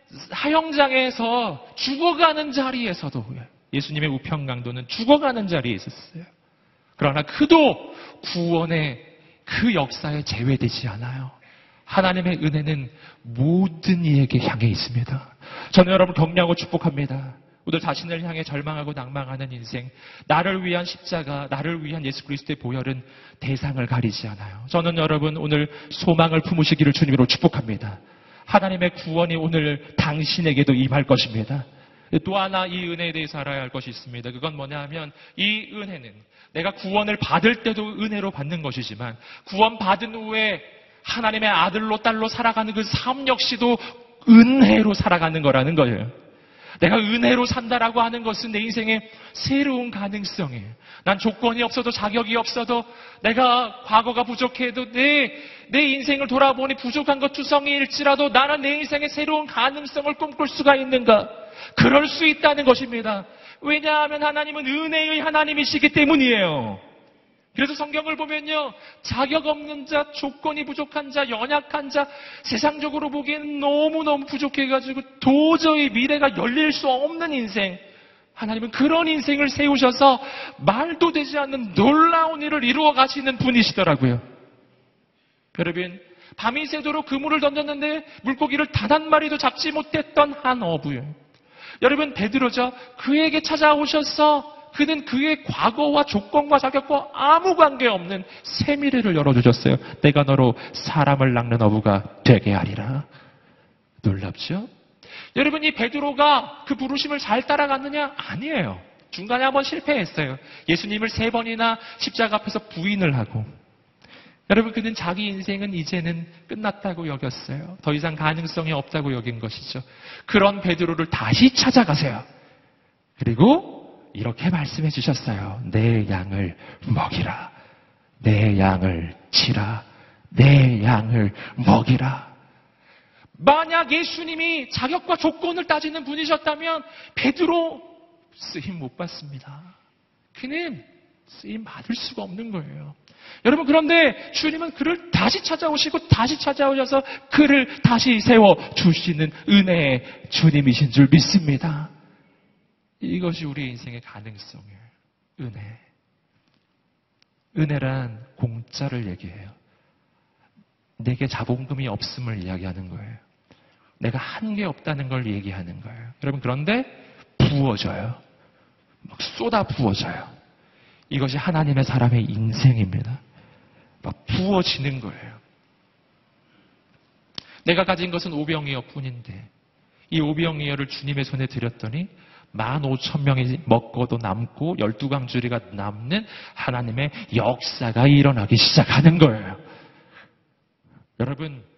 사형장에서 죽어가는 자리에서도 예수님의 우편강도는 죽어가는 자리에 있었어요. 그러나 그도 구원의 그 역사에 제외되지 않아요. 하나님의 은혜는 모든 이에게 향해 있습니다. 저는 여러분 격려하고 축복합니다. 오늘 자신을 향해 절망하고 낭망하는 인생, 나를 위한 십자가, 나를 위한 예수 그리스도의 보혈은 대상을 가리지 않아요. 저는 여러분 오늘 소망을 품으시기를 주님으로 축복합니다. 하나님의 구원이 오늘 당신에게도 임할 것입니다. 또 하나 이 은혜에 대해서 알아야 할 것이 있습니다. 그건 뭐냐 하면 이 은혜는 내가 구원을 받을 때도 은혜로 받는 것이지만 구원 받은 후에 하나님의 아들로 딸로 살아가는 그 삶 역시도 은혜로 살아가는 거라는 거예요. 내가 은혜로 산다라고 하는 것은 내 인생의 새로운 가능성이에요. 난 조건이 없어도 자격이 없어도 내가 과거가 부족해도 내, 내 인생을 돌아보니 부족한 것 투성이일지라도 나는 내 인생의 새로운 가능성을 꿈꿀 수가 있는가? 그럴 수 있다는 것입니다. 왜냐하면 하나님은 은혜의 하나님이시기 때문이에요. 그래서 성경을 보면요, 자격 없는 자, 조건이 부족한 자, 연약한 자, 세상적으로 보기에는 너무너무 부족해가지고 도저히 미래가 열릴 수 없는 인생, 하나님은 그런 인생을 세우셔서 말도 되지 않는 놀라운 일을 이루어 가시는 분이시더라고요. 여러분, 밤이 새도록 그물을 던졌는데 물고기를 단 한 마리도 잡지 못했던 한 어부예요. 여러분, 베드로죠. 그에게 찾아오셔서 그는 그의 과거와 조건과 자격과 아무 관계없는 새 미래를 열어주셨어요. 내가 너로 사람을 낚는 어부가 되게 하리라. 놀랍죠? 여러분, 이 베드로가 그 부르심을 잘 따라갔느냐? 아니에요. 중간에 한번 실패했어요. 예수님을 세 번이나 십자가 앞에서 부인을 하고. 여러분, 그는 자기 인생은 이제는 끝났다고 여겼어요. 더 이상 가능성이 없다고 여긴 것이죠. 그런 베드로를 다시 찾아가세요. 그리고 이렇게 말씀해 주셨어요. 내 양을 먹이라. 내 양을 치라. 내 양을 먹이라. 만약 예수님이 자격과 조건을 따지는 분이셨다면 베드로 쓰임 못 받습니다. 그는 쓰임 받을 수가 없는 거예요. 여러분, 그런데 주님은 그를 다시 찾아오시고 다시 찾아오셔서 그를 다시 세워 주시는 은혜의 주님이신 줄 믿습니다. 이것이 우리 인생의 가능성이에요. 은혜. 은혜란 공짜를 얘기해요. 내게 자본금이 없음을 이야기하는 거예요. 내가 한 게 없다는 걸 얘기하는 거예요. 여러분, 그런데 부어져요. 막 쏟아 부어져요. 이것이 하나님의 사람의 인생입니다. 막 부어지는 거예요. 내가 가진 것은 오병이어 뿐인데 이 오병이어를 주님의 손에 드렸더니 만 오천 명이 먹고도 남고 열두 강주리가 남는 하나님의 역사가 일어나기 시작하는 거예요. 여러분,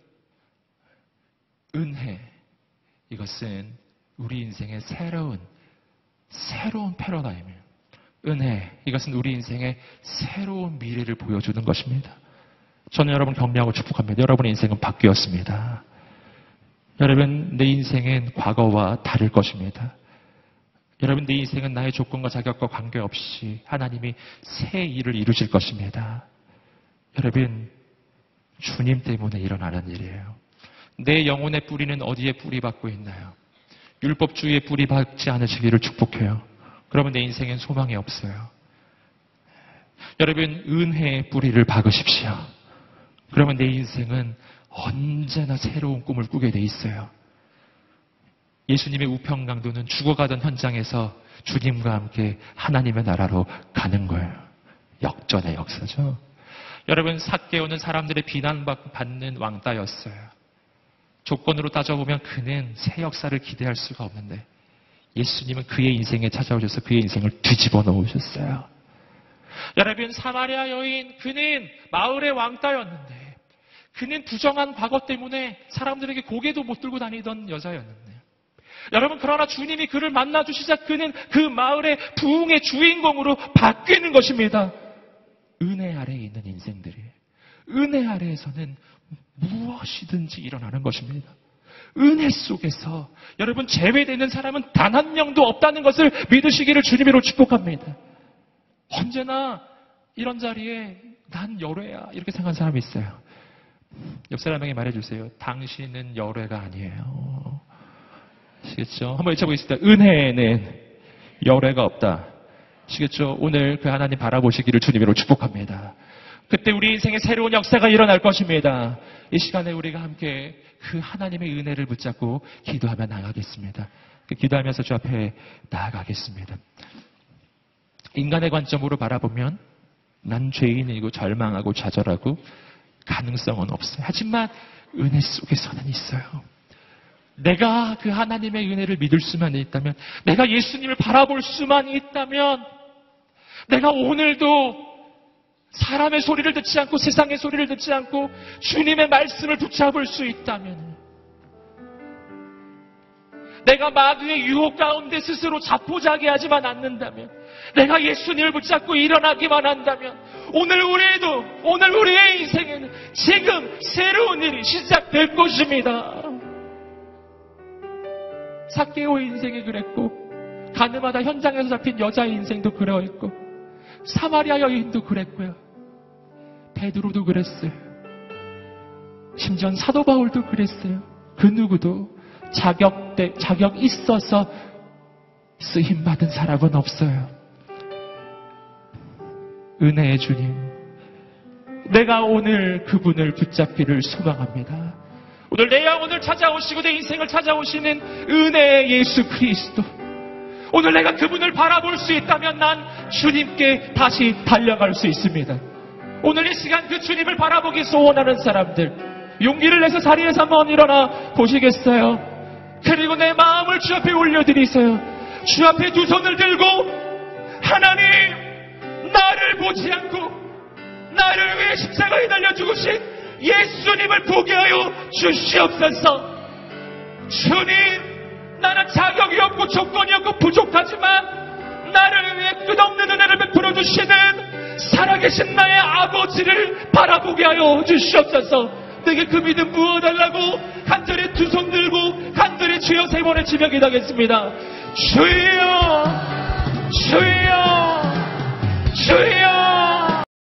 은혜, 이것은 우리 인생의 새로운 새로운 패러다임이에요. 은혜, 이것은 우리 인생의 새로운 미래를 보여주는 것입니다. 저는 여러분 격려하고 축복합니다. 여러분의 인생은 바뀌었습니다. 여러분, 내 인생은 과거와 다를 것입니다. 여러분, 내 인생은 나의 조건과 자격과 관계없이 하나님이 새 일을 이루실 것입니다. 여러분, 주님 때문에 일어나는 일이에요. 내 영혼의 뿌리는 어디에 뿌리 박고 있나요? 율법주의에 뿌리 박지 않으시기를 축복해요. 그러면 내 인생엔 소망이 없어요. 여러분, 은혜의 뿌리를 박으십시오. 그러면 내 인생은 언제나 새로운 꿈을 꾸게 돼 있어요. 예수님의 우편강도는 죽어가던 현장에서 주님과 함께 하나님의 나라로 가는 거예요. 역전의 역사죠. 여러분, 삭개오는 사람들의 비난받는 왕따였어요. 조건으로 따져보면 그는 새 역사를 기대할 수가 없는데 예수님은 그의 인생에 찾아오셔서 그의 인생을 뒤집어 놓으셨어요. 여러분, 사마리아 여인, 그는 마을의 왕따였는데 그는 부정한 과거 때문에 사람들에게 고개도 못 들고 다니던 여자였는데 여러분, 그러나 주님이 그를 만나주시자 그는 그 마을의 부흥의 주인공으로 바뀌는 것입니다. 은혜 아래에 있는 인생들이 은혜 아래에서는 무엇이든지 일어나는 것입니다. 은혜 속에서 여러분, 제외되는 사람은 단 한 명도 없다는 것을 믿으시기를 주님으로 축복합니다. 언제나 이런 자리에 난 열외야 이렇게 생각하는 사람이 있어요. 옆 사람에게 말해주세요. 당신은 열외가 아니에요. 아시겠죠? 한번 외쳐보겠습니다. 은혜에는 열외가 없다. 아시겠죠? 오늘 그 하나님 바라보시기를 주님으로 축복합니다. 그때 우리 인생에 새로운 역사가 일어날 것입니다. 이 시간에 우리가 함께 그 하나님의 은혜를 붙잡고 기도하며 나아가겠습니다. 그 기도하면서 주 앞에 나아가겠습니다. 인간의 관점으로 바라보면 난 죄인이고 절망하고 좌절하고 가능성은 없어요. 하지만 은혜 속에서는 있어요. 내가 그 하나님의 은혜를 믿을 수만 있다면, 내가 예수님을 바라볼 수만 있다면, 내가 오늘도 사람의 소리를 듣지 않고 세상의 소리를 듣지 않고 주님의 말씀을 붙잡을 수 있다면, 내가 마귀의 유혹 가운데 스스로 자포자기하지만 않는다면, 내가 예수님을 붙잡고 일어나기만 한다면 오늘 우리도, 오늘 우리의 인생에는 지금 새로운 일이 시작될 것입니다. 삭개오의 인생이 그랬고, 가늠하다 현장에서 잡힌 여자의 인생도 그러했고, 사마리아 여인도 그랬고요. 베드로도 그랬어요. 심지어 사도 바울도 그랬어요. 그 누구도 자격 때, 자격 있어서 쓰임 받은 사람은 없어요. 은혜의 주님, 내가 오늘 그분을 붙잡기를 소망합니다. 오늘 내 영혼을 찾아오시고 내 인생을 찾아오시는 은혜의 예수 그리스도, 오늘 내가 그분을 바라볼 수 있다면 난 주님께 다시 달려갈 수 있습니다. 오늘 이 시간 그 주님을 바라보기 소원하는 사람들, 용기를 내서 자리에서 한번 일어나 보시겠어요? 그리고 내 마음을 주 앞에 올려드리세요. 주 앞에 두 손을 들고, 하나님, 나를 보지 않고 나를 위해 십자가에 달려 죽으신 예수님을 보게 하여 주시옵소서. 주님, 나는 자격이 없고 조건이 없고 부족하지만 나를 위해 끝없는 은혜를 베풀어 주시는 살아계신 나의 아버지를 바라보게 하여 주시옵소서. 내게 그 믿음 부어달라고 간절히 두 손 들고 간절히 주여 세 번의 지명 기도하겠습니다. 주여, 주여, 주여.